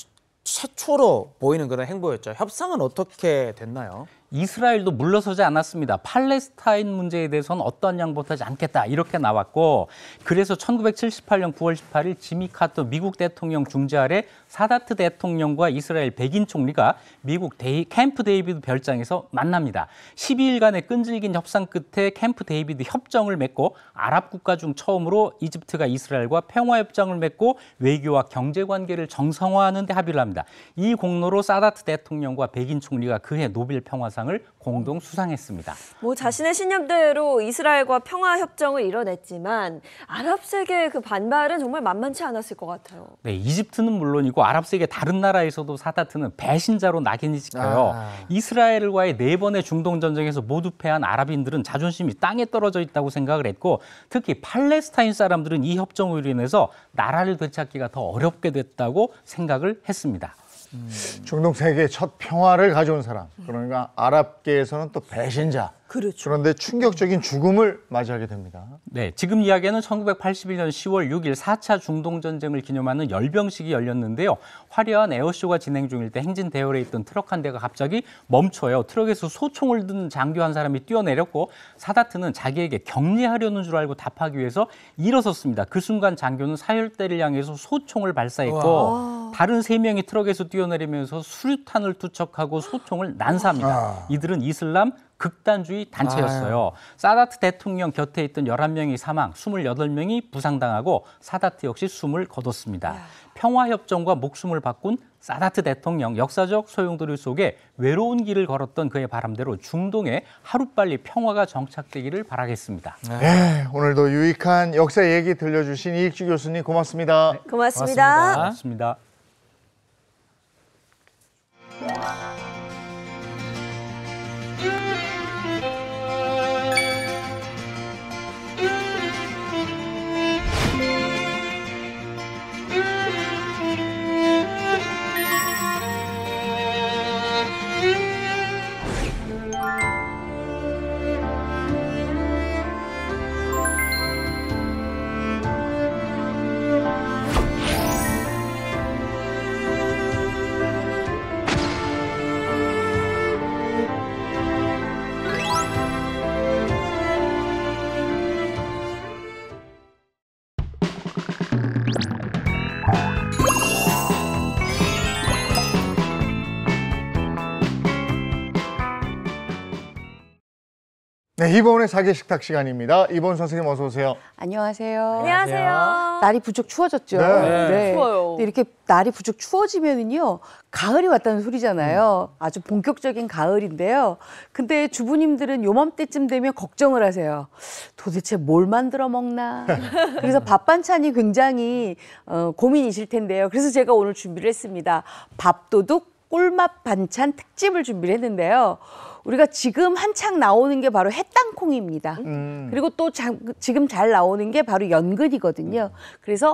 최초로 보이는 그런 행보였죠. 협상은 어떻게 됐나요? 이스라엘도 물러서지 않았습니다. 팔레스타인 문제에 대해서는 어떤 양보도 하지 않겠다 이렇게 나왔고 그래서 천구백칠십팔 년 구월 십팔일 지미 카터 미국 대통령 중재 아래 사다트 대통령과 이스라엘 백인 총리가 미국 데이, 캠프 데이비드 별장에서 만납니다. 십이 일간의 끈질긴 협상 끝에 캠프 데이비드 협정을 맺고 아랍 국가 중 처음으로 이집트가 이스라엘과 평화협정을 맺고 외교와 경제관계를 정상화하는 데 합의를 합니다. 이 공로로 사다트 대통령과 백인 총리가 그해 노벨 평화상 을 공동 수상했습니다. 뭐 자신의 신념대로 이스라엘과 평화 협정을 이뤄냈지만 아랍 세계의 그 반발은 정말 만만치 않았을 것 같아요. 네, 이집트는 물론이고 아랍 세계 다른 나라에서도 사다트는 배신자로 낙인이 찍혀요. 아. 이스라엘과의 네 번의 중동 전쟁에서 모두 패한 아랍인들은 자존심이 땅에 떨어져 있다고 생각을 했고 특히 팔레스타인 사람들은 이 협정으로 인해서 나라를 되찾기가 더 어렵게 됐다고 생각을 했습니다. 음. 중동 세계의 첫 평화를 가져온 사람. 그러니까 아랍계에서는 또 배신자. 그렇죠. 그런데 충격적인 죽음을 맞이하게 됩니다. 네, 지금 이야기는 천구백팔십일 년 시월 육일 사 차 중동전쟁을 기념하는 열병식이 열렸는데요. 화려한 에어쇼가 진행 중일 때 행진 대열에 있던 트럭 한 대가 갑자기 멈춰요. 트럭에서 소총을 든 장교 한 사람이 뛰어내렸고 사다트는 자기에게 격리하려는 줄 알고 답하기 위해서 일어섰습니다. 그 순간 장교는 사열대를 향해서 소총을 발사했고 와. 다른 세 명이 트럭에서 뛰어내리면서 수류탄을 투척하고 소총을 난사합니다. 아. 이들은 이슬람 극단주의 단체였어요. 아유. 사다트 대통령 곁에 있던 열한 명이 사망, 스물여덟 명이 부상당하고 사다트 역시 숨을 거뒀습니다. 평화협정과 목숨을 바꾼 사다트 대통령, 역사적 소용돌이 속에 외로운 길을 걸었던 그의 바람대로 중동에 하루빨리 평화가 정착되기를 바라겠습니다. 네, 오늘도 유익한 역사 얘기 들려주신 이익주 교수님 고맙습니다. 고맙습니다. 고맙습니다. 네, 이번의 사계식탁 시간입니다. 이번 선생님 어서 오세요. 안녕하세요. 안녕하세요. 날이 부쩍 추워졌죠. 네. 추워요. 근데 이렇게 날이 부쩍 추워지면은요, 가을이 왔다는 소리잖아요. 아주 본격적인 가을인데요. 근데 주부님들은 요맘때쯤 되면 걱정을 하세요. 도대체 뭘 만들어 먹나? 그래서 밥 반찬이 굉장히 어, 고민이실 텐데요. 그래서 제가 오늘 준비를 했습니다. 밥도둑 꿀맛 반찬 특집을 준비를 했는데요. 우리가 지금 한창 나오는 게 바로 햇땅콩입니다. 음. 그리고 또 자, 지금 잘 나오는 게 바로 연근이거든요. 그래서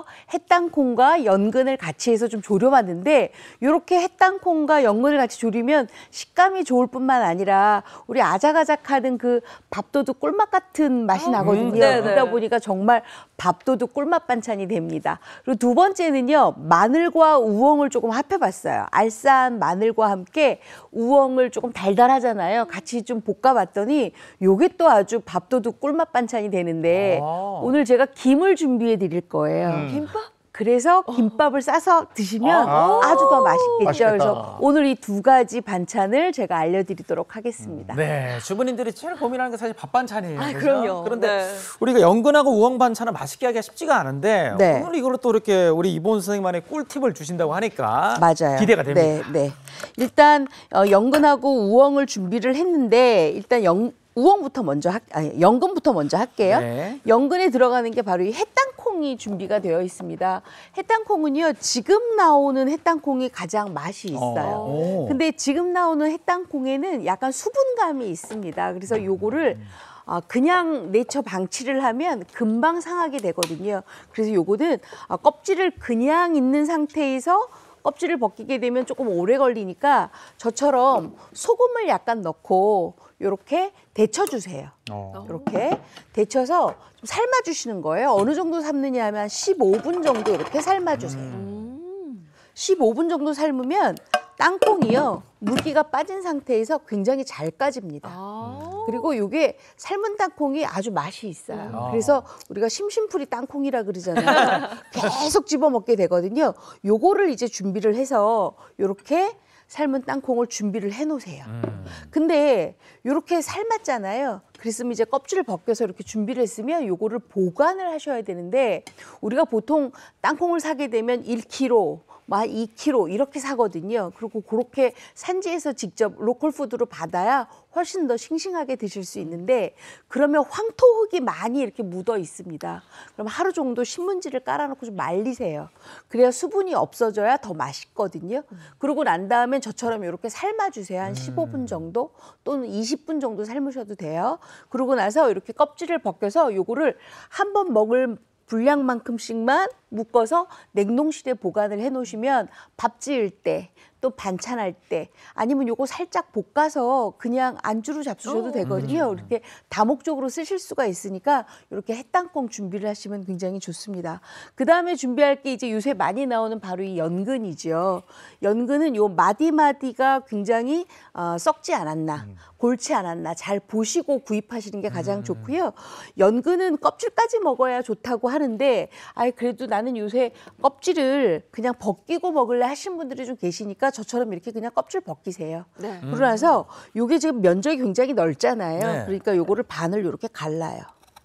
햇땅콩과 연근을 같이 해서 좀 졸여봤는데 이렇게 햇땅콩과 연근을 같이 졸이면 식감이 좋을 뿐만 아니라 우리 아작아작하는 그 밥도둑 꿀맛 같은 맛이 나거든요. 음, 네네. 그러다 보니까 정말 밥도둑 꿀맛 반찬이 됩니다. 그리고 두 번째는요. 마늘과 우엉을 조금 합해봤어요. 알싸한 마늘과 함께 우엉을 조금 달달하잖아요. 같이 좀 볶아봤더니 요게 또 아주 밥도둑 꿀맛 반찬이 되는데 아. 오늘 제가 김을 준비해 드릴 거예요. 음. 김밥? 그래서 김밥을 싸서 드시면 아. 아주 더 맛있겠죠. 맛있겠다. 그래서 오늘 이 두 가지 반찬을 제가 알려드리도록 하겠습니다. 네, 주부님들이 제일 고민하는 게 사실 밥 반찬이에요. 아, 그죠? 그럼요. 그런데 네. 우리가 연근하고 우엉 반찬을 맛있게 하기가 쉽지가 않은데 네. 오늘 이걸 또 이렇게 우리 이본 선생님만의 꿀팁을 주신다고 하니까 맞아요. 기대가 됩니다. 네, 네. 일단 어, 연근하고 우엉을 준비를 했는데 일단 연 우엉부터 먼저 할, 아니, 연근부터 먼저 할게요. 네. 연근에 들어가는 게 바로 이 햇땅콩이 준비가 되어 있습니다. 햇땅콩은요, 지금 나오는 햇땅콩이 가장 맛이 있어요. 어. 근데 지금 나오는 햇땅콩에는 약간 수분감이 있습니다. 그래서 요거를 어, 그냥 내쳐 방치를 하면 금방 상하게 되거든요. 그래서 요거는 어, 껍질을 그냥 있는 상태에서 껍질을 벗기게 되면 조금 오래 걸리니까 저처럼 소금을 약간 넣고 이렇게 데쳐주세요. 어. 이렇게 데쳐서 좀 삶아주시는 거예요. 어느 정도 삶느냐 하면 십오 분 정도 이렇게 삶아주세요. 음. 십오 분 정도 삶으면 땅콩이요. 물기가 빠진 상태에서 굉장히 잘 까집니다. 아. 그리고 이게 삶은 땅콩이 아주 맛이 있어요. 아. 그래서 우리가 심심풀이 땅콩이라 그러잖아요. 계속 집어먹게 되거든요. 요거를 이제 준비를 해서 이렇게 삶은 땅콩을 준비를 해놓으세요. 음. 근데 이렇게 삶았잖아요. 그랬으면 이제 껍질을 벗겨서 이렇게 준비를 했으면 요거를 보관을 하셔야 되는데 우리가 보통 땅콩을 사게 되면 일 킬로그램, 막 이 킬로그램 이렇게 사거든요. 그리고 그렇게 산지에서 직접 로컬 푸드로 받아야 훨씬 더 싱싱하게 드실 수 있는데 그러면 황토흙이 많이 이렇게 묻어 있습니다. 그럼 하루 정도 신문지를 깔아놓고 좀 말리세요. 그래야 수분이 없어져야 더 맛있거든요. 그러고 난 다음에 저처럼 이렇게 삶아주세요. 한 십오 분 정도 또는 이십 분 정도 삶으셔도 돼요. 그러고 나서 이렇게 껍질을 벗겨서 요거를 한 번 먹을 분량만큼씩만 묶어서 냉동실에 보관을 해놓으시면 밥 지을 때 또 반찬할 때 아니면 요거 살짝 볶아서 그냥 안주로 잡수셔도 되거든요. 이렇게 다목적으로 쓰실 수가 있으니까 이렇게 햇땅콩 준비를 하시면 굉장히 좋습니다. 그 다음에 준비할 게 이제 요새 많이 나오는 바로 이 연근이죠. 연근은 요 마디마디가 굉장히 어, 썩지 않았나, 골치 않았나 잘 보시고 구입하시는 게 가장 좋고요. 연근은 껍질까지 먹어야 좋다고 하는데, 아이 그래도 나는 요새 껍질을 그냥 벗기고 먹을래 하신 분들이 좀 계시니까 저처럼 이렇게 그냥 껍질 벗기세요. 네. 그러고 나서 요게 지금 면적이 굉장히 넓잖아요. 네. 그러니까 요거를 반을 이렇게 갈라요.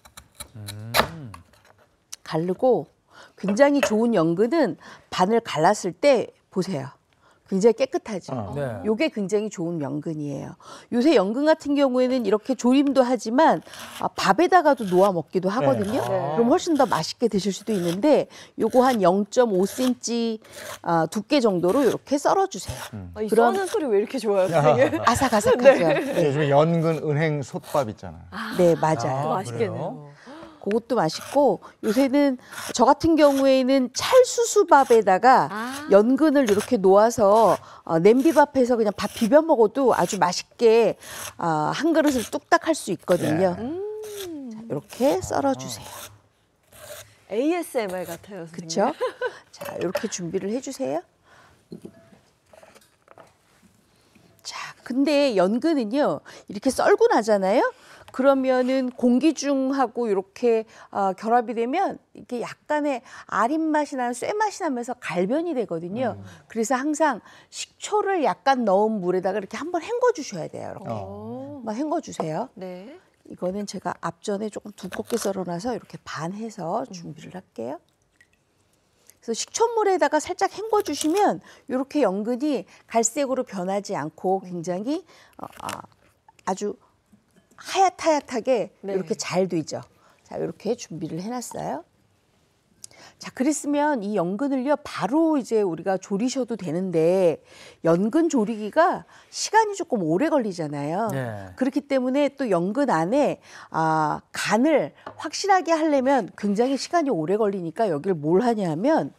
가르고 굉장히 좋은 연근은 반을 갈랐을 때 보세요. 굉장히 깨끗하죠. 어. 네. 요게 굉장히 좋은 연근이에요. 요새 연근 같은 경우에는 이렇게 조림도 하지만 아, 밥에다가도 놓아 먹기도 하거든요. 네. 그럼 훨씬 더 맛있게 드실 수도 있는데 요거 한 영 점 오 센티미터 아, 두께 정도로 이렇게 썰어주세요. 아, 이 그럼- 써는 소리 왜 이렇게 좋아요, 선생님? 아삭아삭하죠. 네. 요즘에 연근 은행 솥밥 있잖아요. 네, 맞아요. 아, 맛있겠네요. 그것도 맛있고 요새는 저 같은 경우에는 찰수수밥에다가 연근을 이렇게 놓아서 어, 냄비밥해서 그냥 밥 비벼 먹어도 아주 맛있게 어, 한 그릇을 뚝딱 할 수 있거든요. 자, 이렇게 썰어주세요. 에이에스엠알 같아요, 선생님. 그렇죠? 자, 이렇게 준비를 해주세요. 자, 근데 연근은요 이렇게 썰고 나잖아요. 그러면은 공기중하고 이렇게 어, 결합이 되면 이렇게 약간의 아린 맛이 나는 쇠 맛이 나면서 갈변이 되거든요. 음. 그래서 항상 식초를 약간 넣은 물에다가 이렇게 한번 헹궈 주셔야 돼요. 이렇게 어. 한번 헹궈 주세요. 네. 이거는 제가 앞전에 조금 두껍게 썰어놔서 이렇게 반해서 준비를 할게요. 그래서 식초물에다가 살짝 헹궈 주시면 이렇게 연근이 갈색으로 변하지 않고 굉장히 어, 아, 아주 하얗하얗하게 네. 이렇게 잘 되죠. 자, 이렇게 준비를 해놨어요. 자, 그랬으면 이 연근을요 바로 이제 우리가 조리셔도 되는데 연근 조리기가 시간이 조금 오래 걸리잖아요. 네. 그렇기 때문에 또 연근 안에 아, 간을 확실하게 하려면 굉장히 시간이 오래 걸리니까 여기를 뭘 하냐면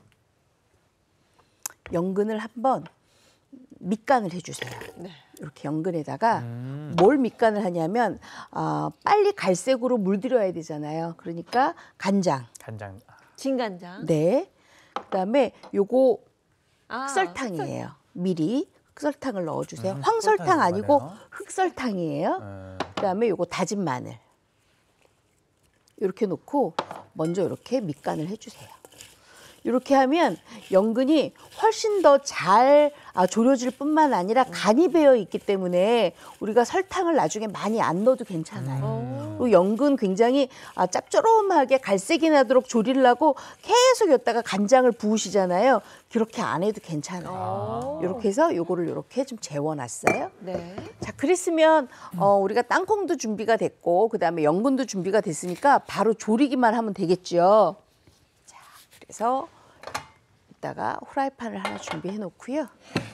연근을 한번 밑간을 해주세요. 네. 이렇게 연근에다가 음. 뭘 밑간을 하냐면 아, 빨리 갈색으로 물들여야 되잖아요. 그러니까 간장. 간장. 진간장. 네. 그다음에 요거 아, 흑설탕이에요. 미리 흑설탕을 넣어주세요. 음, 황설탕 흑설탕이 아니고 들어가네요. 흑설탕이에요. 음. 그다음에 요거 다진 마늘. 이렇게 놓고 먼저 이렇게 밑간을 해주세요. 이렇게 하면 연근이 훨씬 더 잘 조려질 뿐만 아니라 간이 배어 있기 때문에 우리가 설탕을 나중에 많이 안 넣어도 괜찮아요. 그리고 연근 굉장히 아, 짭조름하게 갈색이 나도록 조리를 하고 계속 여기다가 간장을 부으시잖아요. 그렇게 안 해도 괜찮아요. 이렇게 해서 요거를 이렇게 좀 재워놨어요. 네. 자, 그랬으면 어, 우리가 땅콩도 준비가 됐고 그다음에 연근도 준비가 됐으니까 바로 조리기만 하면 되겠죠. 자, 그래서 이따가 후라이팬을 하나 준비해 놓고요.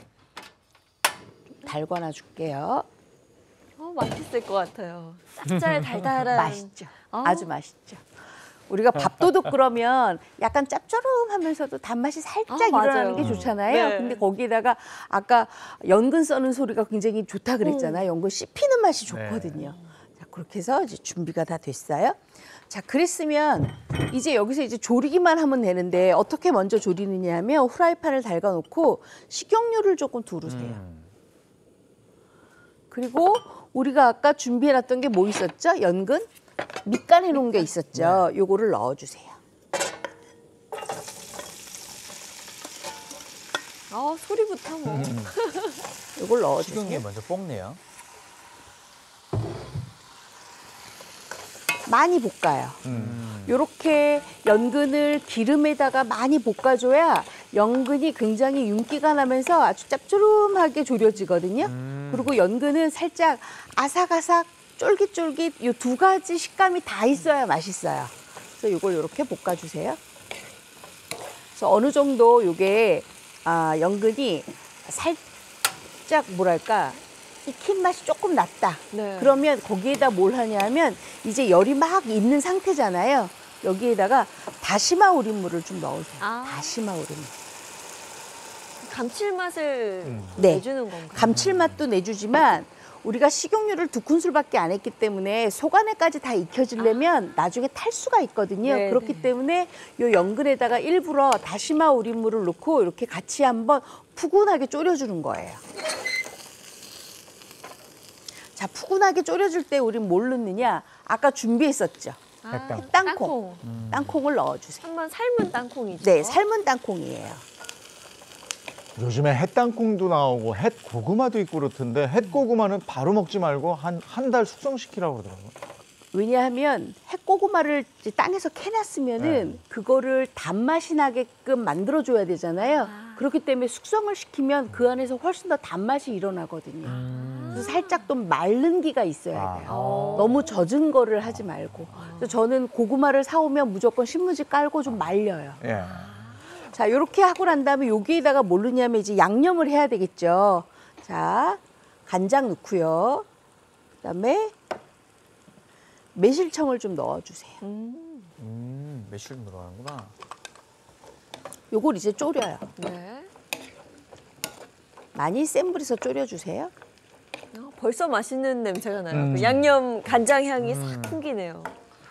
좀 달궈놔 줄게요. 어, 맛있을 것 같아요. 짭짤 달달한. 맛있죠. 어. 아주 맛있죠. 우리가 밥도둑 그러면 약간 짭조름하면서도 단맛이 살짝 아, 맞아요. 일어나는 게 좋잖아요. 네. 근데 거기에다가 아까 연근 써는 소리가 굉장히 좋다 그랬잖아요. 연근 씹히는 맛이 좋거든요. 자, 그렇게 해서 이제 준비가 다 됐어요. 자, 그랬으면 이제 여기서 이제 조리기만 하면 되는데 어떻게 먼저 조리느냐 하면 후라이팬을 달궈 놓고 식용유를 조금 두르세요. 음. 그리고 우리가 아까 준비해 놨던 게 뭐 있었죠? 연근? 밑간 해 놓은 게 있었죠. 요거를 넣어 주세요. 아, 소리부터 뭐. 요걸 넣어 식용유 주세요. 먼저 볶네요. 많이 볶아요. 음. 요렇게 연근을 기름에다가 많이 볶아줘야 연근이 굉장히 윤기가 나면서 아주 짭조름하게 조려지거든요. 음. 그리고 연근은 살짝 아삭아삭, 쫄깃쫄깃 요 두 가지 식감이 다 있어야 맛있어요. 그래서 요걸 요렇게 볶아주세요. 그래서 어느 정도 요게 아, 연근이 살짝 뭐랄까 익힌 맛이 조금 났다. 네. 그러면 거기에다 뭘 하냐면 이제 열이 막 있는 상태잖아요. 여기에다가 다시마 우린물을 좀 넣어줘요. 아. 다시마 우린물. 감칠맛을 네. 내주는 건가요? 감칠맛도 내주지만 우리가 식용유를 두 큰술밖에 안 했기 때문에 속 안에까지 다 익혀지려면 아. 나중에 탈 수가 있거든요. 네, 그렇기 네. 때문에 이 연근에다가 일부러 다시마 우린물을 넣고 이렇게 같이 한번 푸근하게 졸여주는 거예요. 자, 푸근하게 졸여줄 때 우린 뭘 넣느냐? 아까 준비했었죠. 아, 땅콩. 땅콩. 음. 땅콩을 넣어주세요. 한번 삶은 땅콩이죠. 네, 삶은 땅콩이에요. 요즘에 햇땅콩도 나오고 햇고구마도 있고 그렇던데 햇고구마는 바로 먹지 말고 한 한 달 숙성시키라고 그러더라고요. 왜냐하면 햇고구마를 이제 땅에서 캐놨으면은 네. 그거를 단맛이 나게끔 만들어줘야 되잖아요. 그렇기 때문에 숙성을 시키면 그 안에서 훨씬 더 단맛이 일어나거든요. 그래서 살짝 좀 마른 기가 있어야 돼요. 너무 젖은 거를 하지 말고. 그래서 저는 고구마를 사오면 무조건 신문지 깔고 좀 말려요. 예. 자, 이렇게 하고 난 다음에 여기에다가 뭘 넣냐면 이제 양념을 해야 되겠죠. 자, 간장 넣고요. 그다음에 매실청을 좀 넣어주세요. 음, 매실 들어가는구나. 요걸 이제 졸여요. 네. 많이 센 불에서 졸여주세요. 어, 벌써 맛있는 냄새가 나요. 음. 그 양념 간장 향이 음. 싹 풍기네요.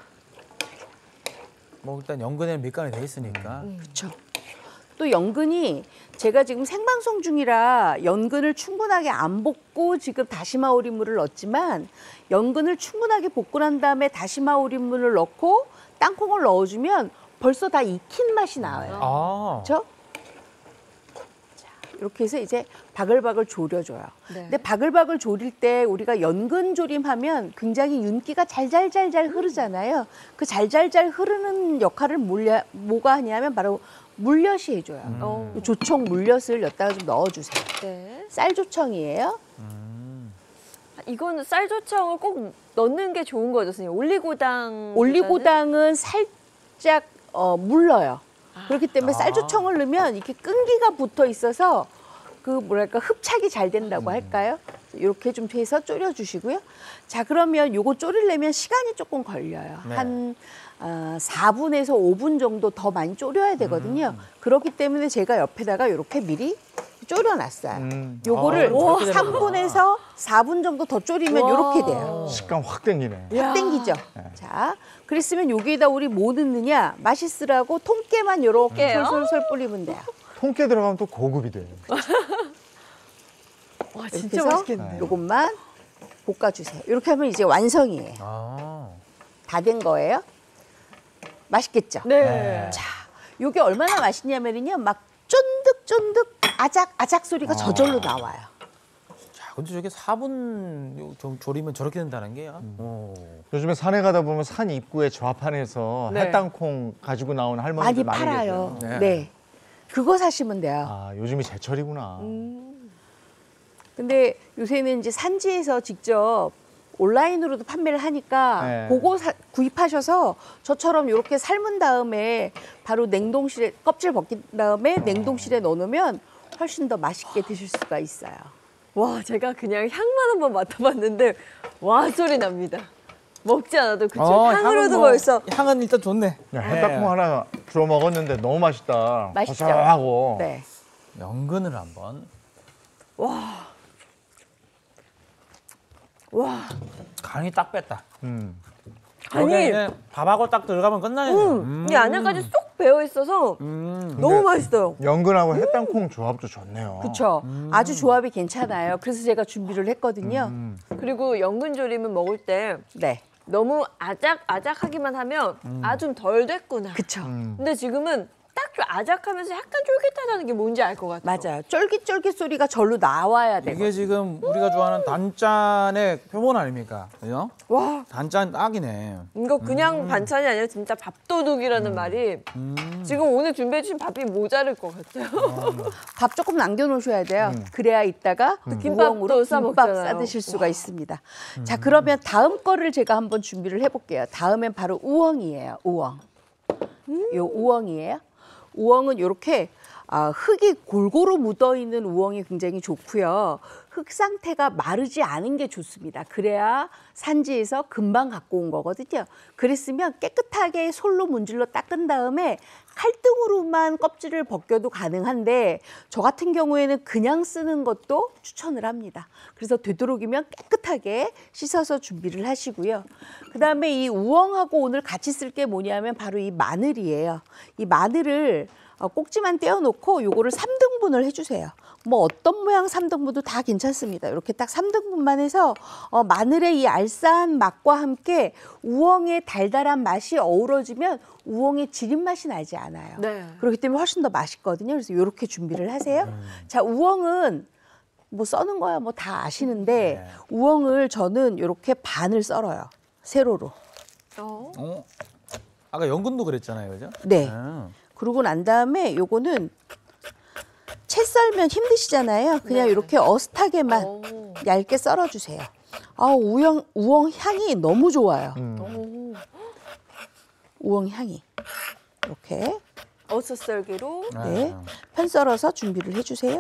뭐 일단 연근에는 밑간이 돼 있으니까. 그렇죠. 또 연근이 제가 지금 생방송 중이라 연근을 충분하게 안 볶고 지금 다시마 우린물을 넣었지만 연근을 충분하게 볶고 난 다음에 다시마 우린물을 넣고 땅콩을 넣어주면 벌써 다 익힌 맛이 나와요. 아. 그렇죠? 자, 이렇게 해서 이제 바글바글 졸여줘요. 네. 근데 바글바글 졸일 때 우리가 연근 조림하면 굉장히 윤기가 잘잘잘잘 흐르잖아요. 그 잘잘잘 흐르는 역할을 물려, 뭐가 하냐면 바로 물엿이 해줘요. 음. 조청 물엿을 여기다가 좀 넣어주세요. 네. 쌀조청이에요. 이거는 쌀조청을 꼭 넣는 게 좋은 거죠, 선생님. 올리고당. 올리고당은 살짝 어, 물러요. 그렇기 때문에 아. 쌀조청을 넣으면 이렇게 끈기가 붙어 있어서 그 뭐랄까 흡착이 잘 된다고 할까요? 이렇게 좀 해서 졸여주시고요. 자, 그러면 요거 졸이려면 시간이 조금 걸려요. 네. 한 어, 사 분에서 오 분 정도 더 많이 졸여야 되거든요. 그렇기 때문에 제가 옆에다가 이렇게 미리 졸여놨어요. 음. 요거를 아, 저렇게 삼 되는구나. 분에서 사 분 정도 더 졸이면 이렇게 돼요. 식감 확 땡기네. 확 땡기죠. 자, 그랬으면 여기에다 우리 뭐 넣느냐? 맛있으라고 통깨만 요렇게 통깨요? 솔솔솔 뿌리면 돼요. 통깨 들어가면 또 고급이 돼요. 와, 이렇게 진짜 해서 맛있겠네. 요것만 볶아주세요. 이렇게 하면 이제 완성이에요. 아. 다 된 거예요. 맛있겠죠? 네. 자, 요게 얼마나 맛있냐면요. 막 쫀득쫀득 아작 아작 소리가 저절로 나와요. 자, 근데 저게 사 분 조리면 저렇게 된다는 게요. 오. 요즘에 산에 가다 보면 산 입구에 좌판에서 네. 햇땅콩 가지고 나오는 많이 할머니들 많이, 팔아요. 계세요. 네. 그거 사시면 돼요. 아, 요즘이 제철이구나. 근데 요새는 이제 산지에서 직접 온라인으로도 판매를 하니까 네. 그거 사- 구입하셔서 저처럼 이렇게 삶은 다음에 바로 냉동실에 껍질 벗긴 다음에 냉동실에 넣어놓으면 훨씬 더 맛있게 드실 수가 있어요. 와, 제가 그냥 향만 한번 맡아봤는데 와 소리 납니다. 먹지 않아도 그쵸? 어, 향으로도 향은 뭐- 벌써. 향은 일단 좋네. 야, 햇땅콩 하나 주워 먹었는데 너무 맛있다. 맛있죠? 고소하고. 네. 연근을 한번. 와. 와. 간이 딱 뺐다. 음. 간이- 여기에 이제 밥하고 딱 들어가면 끝나네. 음, 이 안에까지 쏙 배어 있어서 음. 너무 맛있어요. 연근하고 햇땅콩 조합도 좋네요. 그렇죠. 아주 조합이 괜찮아요. 그래서 제가 준비를 했거든요. 음. 그리고 연근조림은 먹을 때 네. 너무 아작아작하기만 하면 아 좀 덜 됐구나. 그렇죠. 음. 근데 지금은 딱 좀 아작하면서 약간 쫄깃하다는 게 뭔지 알 것 같아요. 맞아요. 쫄깃쫄깃 소리가 절로 나와야 돼요. 이게 지금 우리가 좋아하는 단짠의 표본 아닙니까? 그죠? 와, 단짠 딱이네. 이거 그냥 반찬이 아니라 진짜 밥도둑이라는 말이 지금 오늘 준비해 주신 밥이 모자랄 것 같아요. 밥 조금 남겨놓으셔야 돼요. 그래야 이따가 김밥도 김밥으로 싸 김밥 먹잖아요. 싸 드실 수가 있습니다. 자, 그러면 다음 거를 제가 한번 준비를 해볼게요. 다음엔 바로 우엉이에요. 우엉. 요 우엉이에요. 우엉은 이렇게 아, 흙이 골고루 묻어있는 우엉이 굉장히 좋고요. 흙 상태가 마르지 않은 게 좋습니다. 그래야 산지에서 금방 갖고 온 거거든요. 그랬으면 깨끗하게 솔로 문질러 닦은 다음에 칼등으로만 껍질을 벗겨도 가능한데 저 같은 경우에는 그냥 쓰는 것도 추천을 합니다. 그래서 되도록이면 깨끗하게 씻어서 준비를 하시고요. 그다음에 이 우엉하고 오늘 같이 쓸 게 뭐냐면 바로 이 마늘이에요. 이 마늘을 꼭지만 떼어놓고 요거를 삼 등분을 해주세요. 뭐 어떤 모양 삼 등분도 다 괜찮습니다. 이렇게 딱 삼 등분만 해서 어, 마늘의 이 알싸한 맛과 함께 우엉의 달달한 맛이 어우러지면 우엉의 지린 맛이 나지 않아요. 네. 그렇기 때문에 훨씬 더 맛있거든요. 그래서 이렇게 준비를 하세요. 음. 자, 우엉은 뭐 써는 거야 뭐 다 아시는데 네. 우엉을 저는 이렇게 반을 썰어요. 세로로. 어. 어? 아까 연근도 그랬잖아요, 그죠? 네. 아. 그러고 난 다음에 요거는 채 썰면 힘드시잖아요. 그냥 네. 이렇게 어슷하게만 오. 얇게 썰어주세요. 아, 우엉, 우엉 향이 너무 좋아요. 음. 우엉 향이. 이렇게. 어슷 썰기로. 네. 편 썰어서 준비를 해주세요.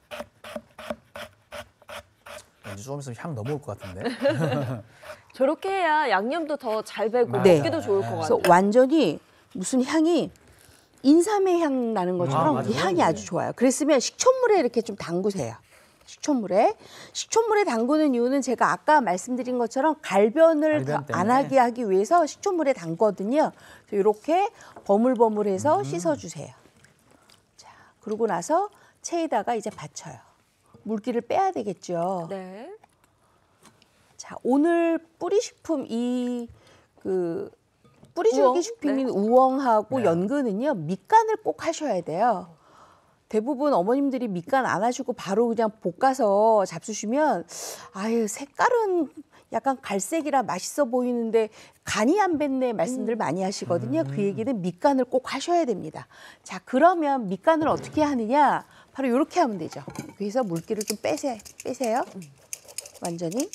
왠지 조금 있으면 향 넘어올 것 같은데. 저렇게 해야 양념도 더 잘 배고 네. 먹기도 좋을 것 그래서 같아요. 완전히 무슨 향이 인삼의 향 나는 것처럼 아, 이 향이 아주 좋아요. 그랬으면 식초물에 이렇게 좀 담그세요. 식초물에. 식초물에 담그는 이유는 제가 아까 말씀드린 것처럼 갈변을 갈변 더 안 하게 하기 위해서 식초물에 담거든요. 이렇게 버물버물해서 음. 씻어주세요. 자, 그러고 나서 체에다가 이제 받쳐요. 물기를 빼야 되겠죠. 네. 자, 오늘 뿌리식품 이 그 뿌리줄기 우엉? 식품인 네. 우엉하고 네. 연근은요 밑간을 꼭 하셔야 돼요. 대부분 어머님들이 밑간 안 하시고 바로 그냥 볶아서 잡수시면 아유 색깔은 약간 갈색이라 맛있어 보이는데 간이 안 뱄네 말씀들 많이 하시거든요. 그 얘기는 밑간을 꼭 하셔야 됩니다. 자, 그러면 밑간을 어떻게 하느냐? 바로 이렇게 하면 되죠. 그래서 물기를 좀 빼세, 빼세요. 완전히.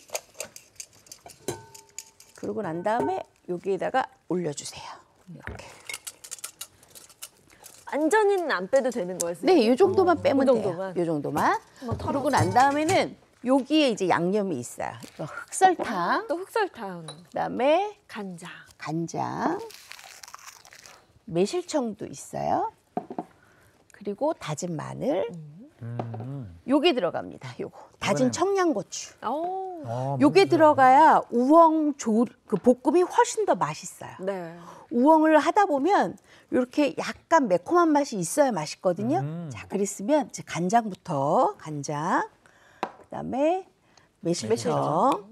그러고 난 다음에 여기에다가 올려주세요. 이렇게. 완전히는 안 빼도 되는 거예요? 네, 이 정도만 어, 빼면 그 돼요. 정도만. 이 정도만. 한번 그러고 난 다음에는 여기에 이제 양념이 있어요. 이거 흑설탕, 또 흑설탕, 그다음에 간장, 간장, 매실청도 있어요. 그리고 다진 마늘. 음. 요게 들어갑니다. 요거 다진 이거는- 청양고추. 오. 어, 요게 무슨 들어가야 우엉 조, 그 볶음이 훨씬 더 맛있어요. 네. 우엉을 하다 보면 이렇게 약간 매콤한 맛이 있어야 맛있거든요. 음. 자, 그랬으면 이제 간장부터 간장, 그다음에 매실청,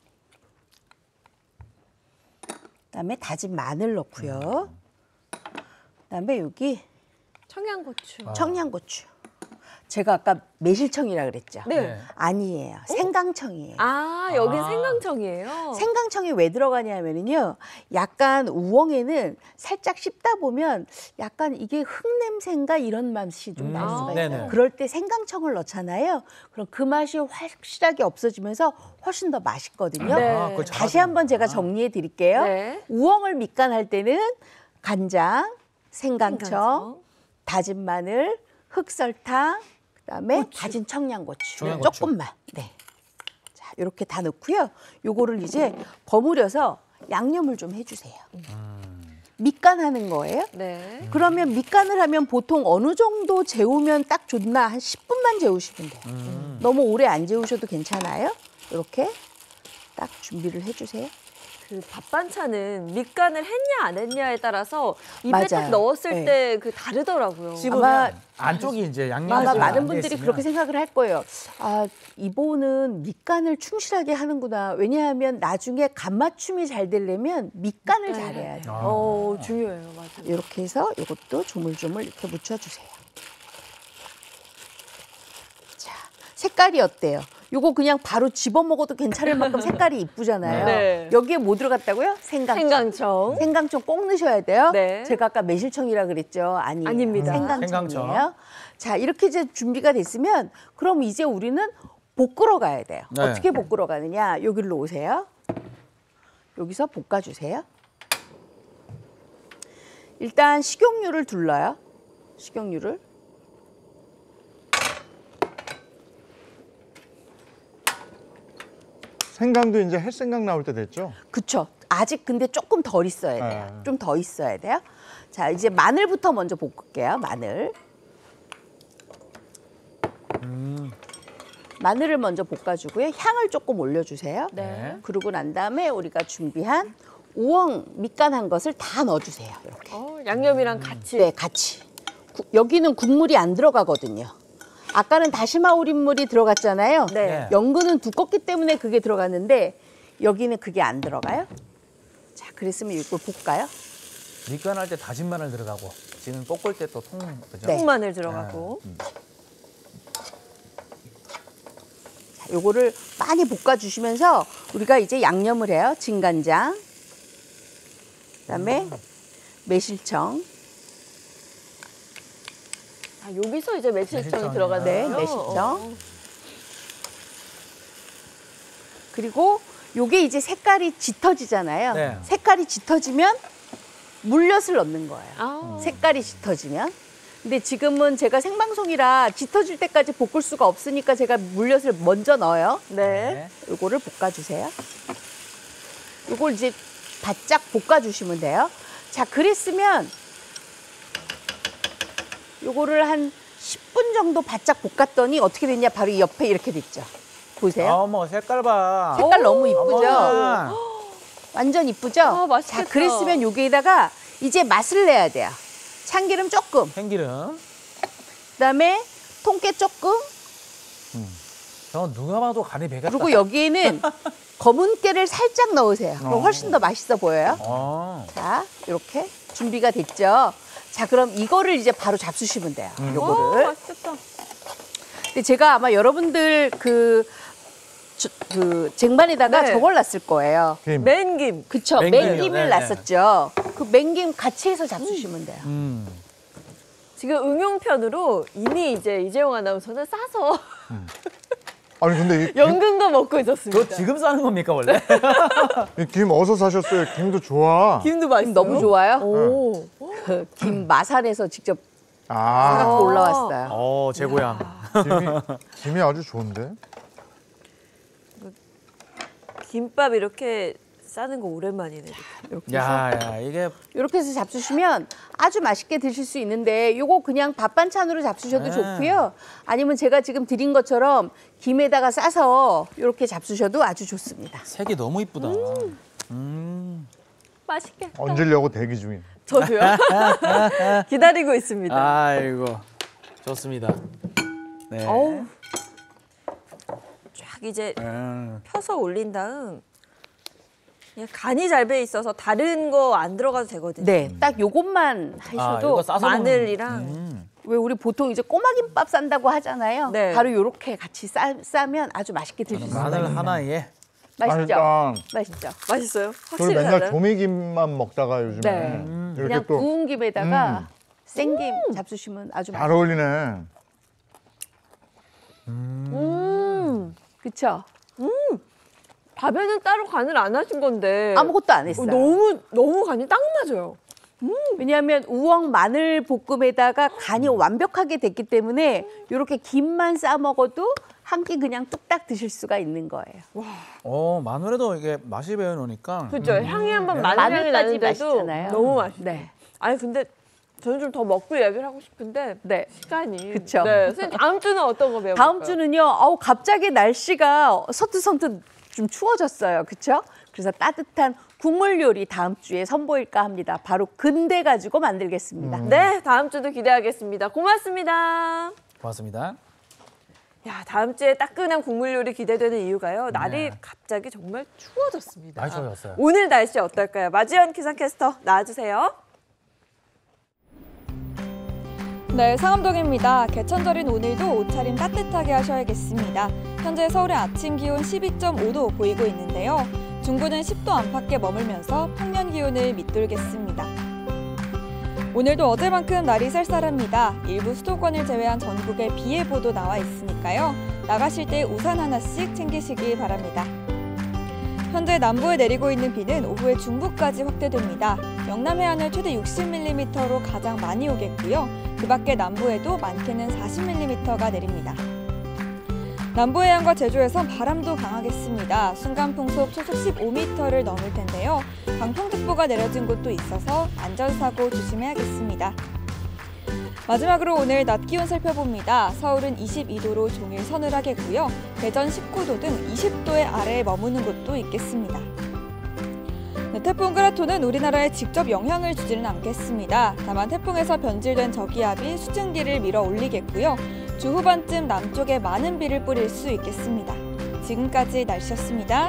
그다음에 다진 마늘 넣고요. 그다음에 여기 청양고추. 아. 청양고추. 제가 아까 매실청이라 그랬죠? 네. 아니에요. 생강청이에요. 아, 여긴 아. 생강청이에요. 생강청이 왜 들어가냐면요, 약간 우엉에는 살짝 씹다 보면 약간 이게 흙냄새인가 이런 맛이 좀 날 음. 수가 있어요. 네네. 그럴 때 생강청을 넣잖아요. 그럼 그 맛이 확실하게 없어지면서 훨씬 더 맛있거든요. 네. 아, 그걸 다시 한번 제가 잡아주는구나. 정리해 드릴게요. 네. 우엉을 밑간할 때는 간장, 생강청, 생강청. 다진 마늘, 흑설탕, 그다음에 다진 청양고추, 청양고추. 조금만. 네. 자, 이렇게 다 넣고요. 요거를 이제 버무려서 양념을 좀 해주세요. 밑간하는 거예요. 네. 그러면 밑간을 하면 보통 어느 정도 재우면 딱 좋나? 한 십 분만 재우시면 돼요. 음. 너무 오래 안 재우셔도 괜찮아요. 이렇게 딱 준비를 해주세요. 그 밥 반찬은 밑간을 했냐 안 했냐에 따라서 입에 맞아요. 딱 넣었을 네. 때 그 다르더라고요. 아마 안쪽이 이제 양념이 아마 잘 많은 안 분들이 돼 있으면 그렇게 생각을 할 거예요. 아, 이보는 밑간을 충실하게 하는구나. 왜냐하면 나중에 간 맞춤이 잘 되려면 밑간을 잘해야 돼요. 아. 어, 중요해요. 맞아요. 이렇게 해서 이것도 조물조물 이렇게 묻혀주세요. 자, 색깔이 어때요? 요거 그냥 바로 집어 먹어도 괜찮을 만큼 색깔이 이쁘잖아요. 네. 여기에 뭐 들어갔다고요? 생강청. 생강청. 생강청 꼭 넣으셔야 돼요. 네. 제가 아까 매실청이라 그랬죠. 아니에요. 아닙니다. 생강청이에요. 생강청. 자, 이렇게 이제 준비가 됐으면 그럼 이제 우리는 볶으러 가야 돼요. 네. 어떻게 볶으러 가느냐? 여기로 오세요. 여기서 볶아주세요. 일단 식용유를 둘러요. 식용유를. 생강도 이제 햇 생강 나올 때 됐죠? 그쵸. 아직 근데 조금 덜 있어야 돼요. 네. 좀 더 있어야 돼요. 자, 이제 마늘부터 먼저 볶을게요. 마늘. 음. 마늘을 먼저 볶아주고요. 향을 조금 올려주세요. 네. 그러고 난 다음에 우리가 준비한 우엉 밑간한 것을 다 넣어주세요. 이렇게. 어, 양념이랑 같이. 네, 같이. 구, 여기는 국물이 안 들어가거든요. 아까는 다시마 우린물이 들어갔잖아요. 네. 연근은 두껍기 때문에 그게 들어갔는데 여기는 그게 안 들어가요. 자, 그랬으면 이걸 볶아요. 밑간할 때 다진 마늘 들어가고 지금 볶을 때 또 통, 그죠? 네. 통마늘 들어가고. 네. 음. 자, 요거를 많이 볶아주시면서 우리가 이제 양념을 해요. 진간장, 그다음에 매실청. 아, 여기서 이제 매실청이 매실청이요. 들어가네요. 네, 매실청. 그리고 요게 이제 색깔이 짙어지잖아요. 네. 색깔이 짙어지면 물엿을 넣는 거예요. 아. 색깔이 짙어지면. 근데 지금은 제가 생방송이라 짙어질 때까지 볶을 수가 없으니까 제가 물엿을 먼저 넣어요. 네. 요거를 볶아주세요. 요걸 이제 바짝 볶아주시면 돼요. 자, 그랬으면 요거를 한 십 분 정도 바짝 볶았더니 어떻게 됐냐? 바로 이 옆에 이렇게 됐죠. 보세요. 어머 색깔 봐. 색깔 너무 이쁘죠? 어머나. 완전 이쁘죠? 아, 맛있겠다. 자, 그랬으면 여기에다가 이제 맛을 내야 돼요. 참기름 조금, 참기름. 그다음에 통깨 조금, 저건 누가 봐도 간이 배겠다. 그리고 여기에는 검은 깨를 살짝 넣으세요. 그럼 어. 훨씬 더 맛있어 보여요. 어. 자, 이렇게 준비가 됐죠. 자, 그럼 이거를 이제 바로 잡수시면 돼요. 음. 요거를. 오, 맛있겠다. 근데 제가 아마 여러분들 그, 저, 그 쟁반에다가 네. 저걸 놨을 거예요. 김. 맨김. 그쵸. 맹김이요. 맹김을 네, 놨었죠. 그 맹김 같이 해서 잡수시면 돼요. 음. 지금 응용편으로 이미 이제 이재용 아나운서는 싸서 아니 근데 이 김, 연근거 먹고 있었습니다. 그거 지금 싸는 겁니까 원래? 이 김 어디서 사셨어요? 김도 좋아. 김도 맛있어요. 김 너무 좋아요. 오. 그 김 마산에서 직접 아, 사갖고 올라왔어요. 어, 제 고향. 김이, 김이 아주 좋은데? 김밥 이렇게 싸는 거 오랜만이네. 이렇게 해서 야, 야, 이게 이렇게 해서 잡수시면 아주 맛있게 드실 수 있는데 요거 그냥 밥 반찬으로 잡수셔도 네. 좋고요. 아니면 제가 지금 드린 것처럼 김에다가 싸서 이렇게 잡수셔도 아주 좋습니다. 색이 너무 이쁘다. 음. 맛있겠다. 얹으려고 대기 중이에요. 저도요. 기다리고 있습니다. 아이고, 좋습니다. 네. 어우. 쫙 이제 음. 펴서 올린 다음 그냥 간이 잘 배 있어서 다른 거 안 들어가도 되거든요. 네, 딱 요것만 아, 하셔도 이거 싸서 마늘이랑 음. 왜 우리 보통 이제 꼬마김밥 싼다고 하잖아요. 네. 바로 요렇게 같이 싸, 싸면 아주 맛있게 드실 수 마늘 있어요. 하나에 맛있죠? 맛있다. 맛있죠? 맛있어요. 저는 확실히 맨날 달라요. 조미김만 먹다가 요즘에 네. 이렇게 그냥 또 구운 김에다가 음. 생김 잡수시면 아주 잘 맛있어요. 어울리네. 음. 그쵸? 밥에는 따로 간을 안 하신 건데 아무것도 안 했어요. 너무 너무 간이 딱 맞아요. 왜냐하면 우엉 마늘 볶음에다가 간이 완벽하게 됐기 때문에 이렇게 김만 싸 먹어도 한 끼 그냥 뚝딱 드실 수가 있는 거예요. 어, 마늘에도 이게 맛이 배어 놓으니까. 그죠? 향이 한번 네. 마늘 향이 마늘까지 나는데도 맛있잖아요. 너무 맛있어. 네. 아니 근데 저는 좀 더 먹고 얘기를 하고 싶은데 네. 시간이. 그쵸. 네. 선생님 다음 주는 어떤 거 배워볼까요? 다음 주는요. 아우 갑자기 날씨가 서투서투 좀 추워졌어요. 그렇죠? 그래서 따뜻한 국물 요리 다음 주에 선보일까 합니다. 바로 근대 가지고 만들겠습니다. 네, 다음 주도 기대하겠습니다. 고맙습니다. 고맙습니다. 야, 다음 주에 따끈한 국물 요리 기대되는 이유가요. 날이 네. 갑자기 정말 추워졌습니다. 많이 추워졌어요. 오늘 날씨 어떨까요? 마지연 기상캐스터 나와주세요. 네, 상암동입니다. 개천절인 오늘도 옷차림 따뜻하게 하셔야겠습니다. 현재 서울의 아침 기온 십이 점 오 도 보이고 있는데요. 중부는 십 도 안팎에 머물면서 평년 기온을 밑돌겠습니다. 오늘도 어제만큼 날이 쌀쌀합니다. 일부 수도권을 제외한 전국에 비 예보도 나와 있으니까요. 나가실 때 우산 하나씩 챙기시기 바랍니다. 현재 남부에 내리고 있는 비는 오후에 중부까지 확대됩니다. 영남 해안을 최대 육십 밀리미터로 가장 많이 오겠고요. 그 밖에 남부에도 많게는 사십 밀리미터가 내립니다. 남부 해안과 제주에선 바람도 강하겠습니다. 순간 풍속 초속 십오 미터를 넘을 텐데요. 강풍특보가 내려진 곳도 있어서 안전사고 조심해야겠습니다. 마지막으로 오늘 낮 기온 살펴봅니다. 서울은 이십이 도로 종일 서늘하겠고요. 대전 십구 도 등 이십 도의 아래에 머무는 곳도 있겠습니다. 네, 태풍 그라토는 우리나라에 직접 영향을 주지는 않겠습니다. 다만 태풍에서 변질된 저기압이 수증기를 밀어 올리겠고요. 주 후반쯤 남쪽에 많은 비를 뿌릴 수 있겠습니다. 지금까지 날씨였습니다.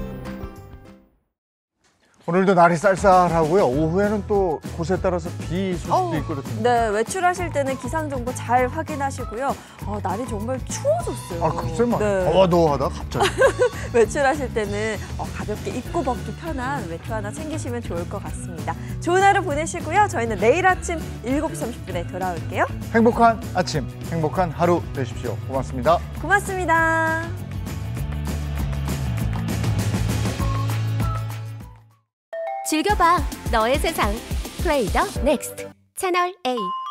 오늘도 날이 쌀쌀하고요. 오후에는 또 곳에 따라서 비 소식도 어우, 있거든요. 네, 외출하실 때는 기상정보 잘 확인하시고요. 어, 날이 정말 추워졌어요. 아, 글쎄 말. 네. 어두워하다 갑자기. 외출하실 때는 어, 가볍게 입고 벗기 편한 외투 하나 챙기시면 좋을 것 같습니다. 좋은 하루 보내시고요. 저희는 내일 아침 일곱 시 삼십 분에 돌아올게요. 행복한 아침, 행복한 하루 되십시오. 고맙습니다. 고맙습니다. 즐겨봐, 너의 세상. 플레이 더 넥스트 채널 A.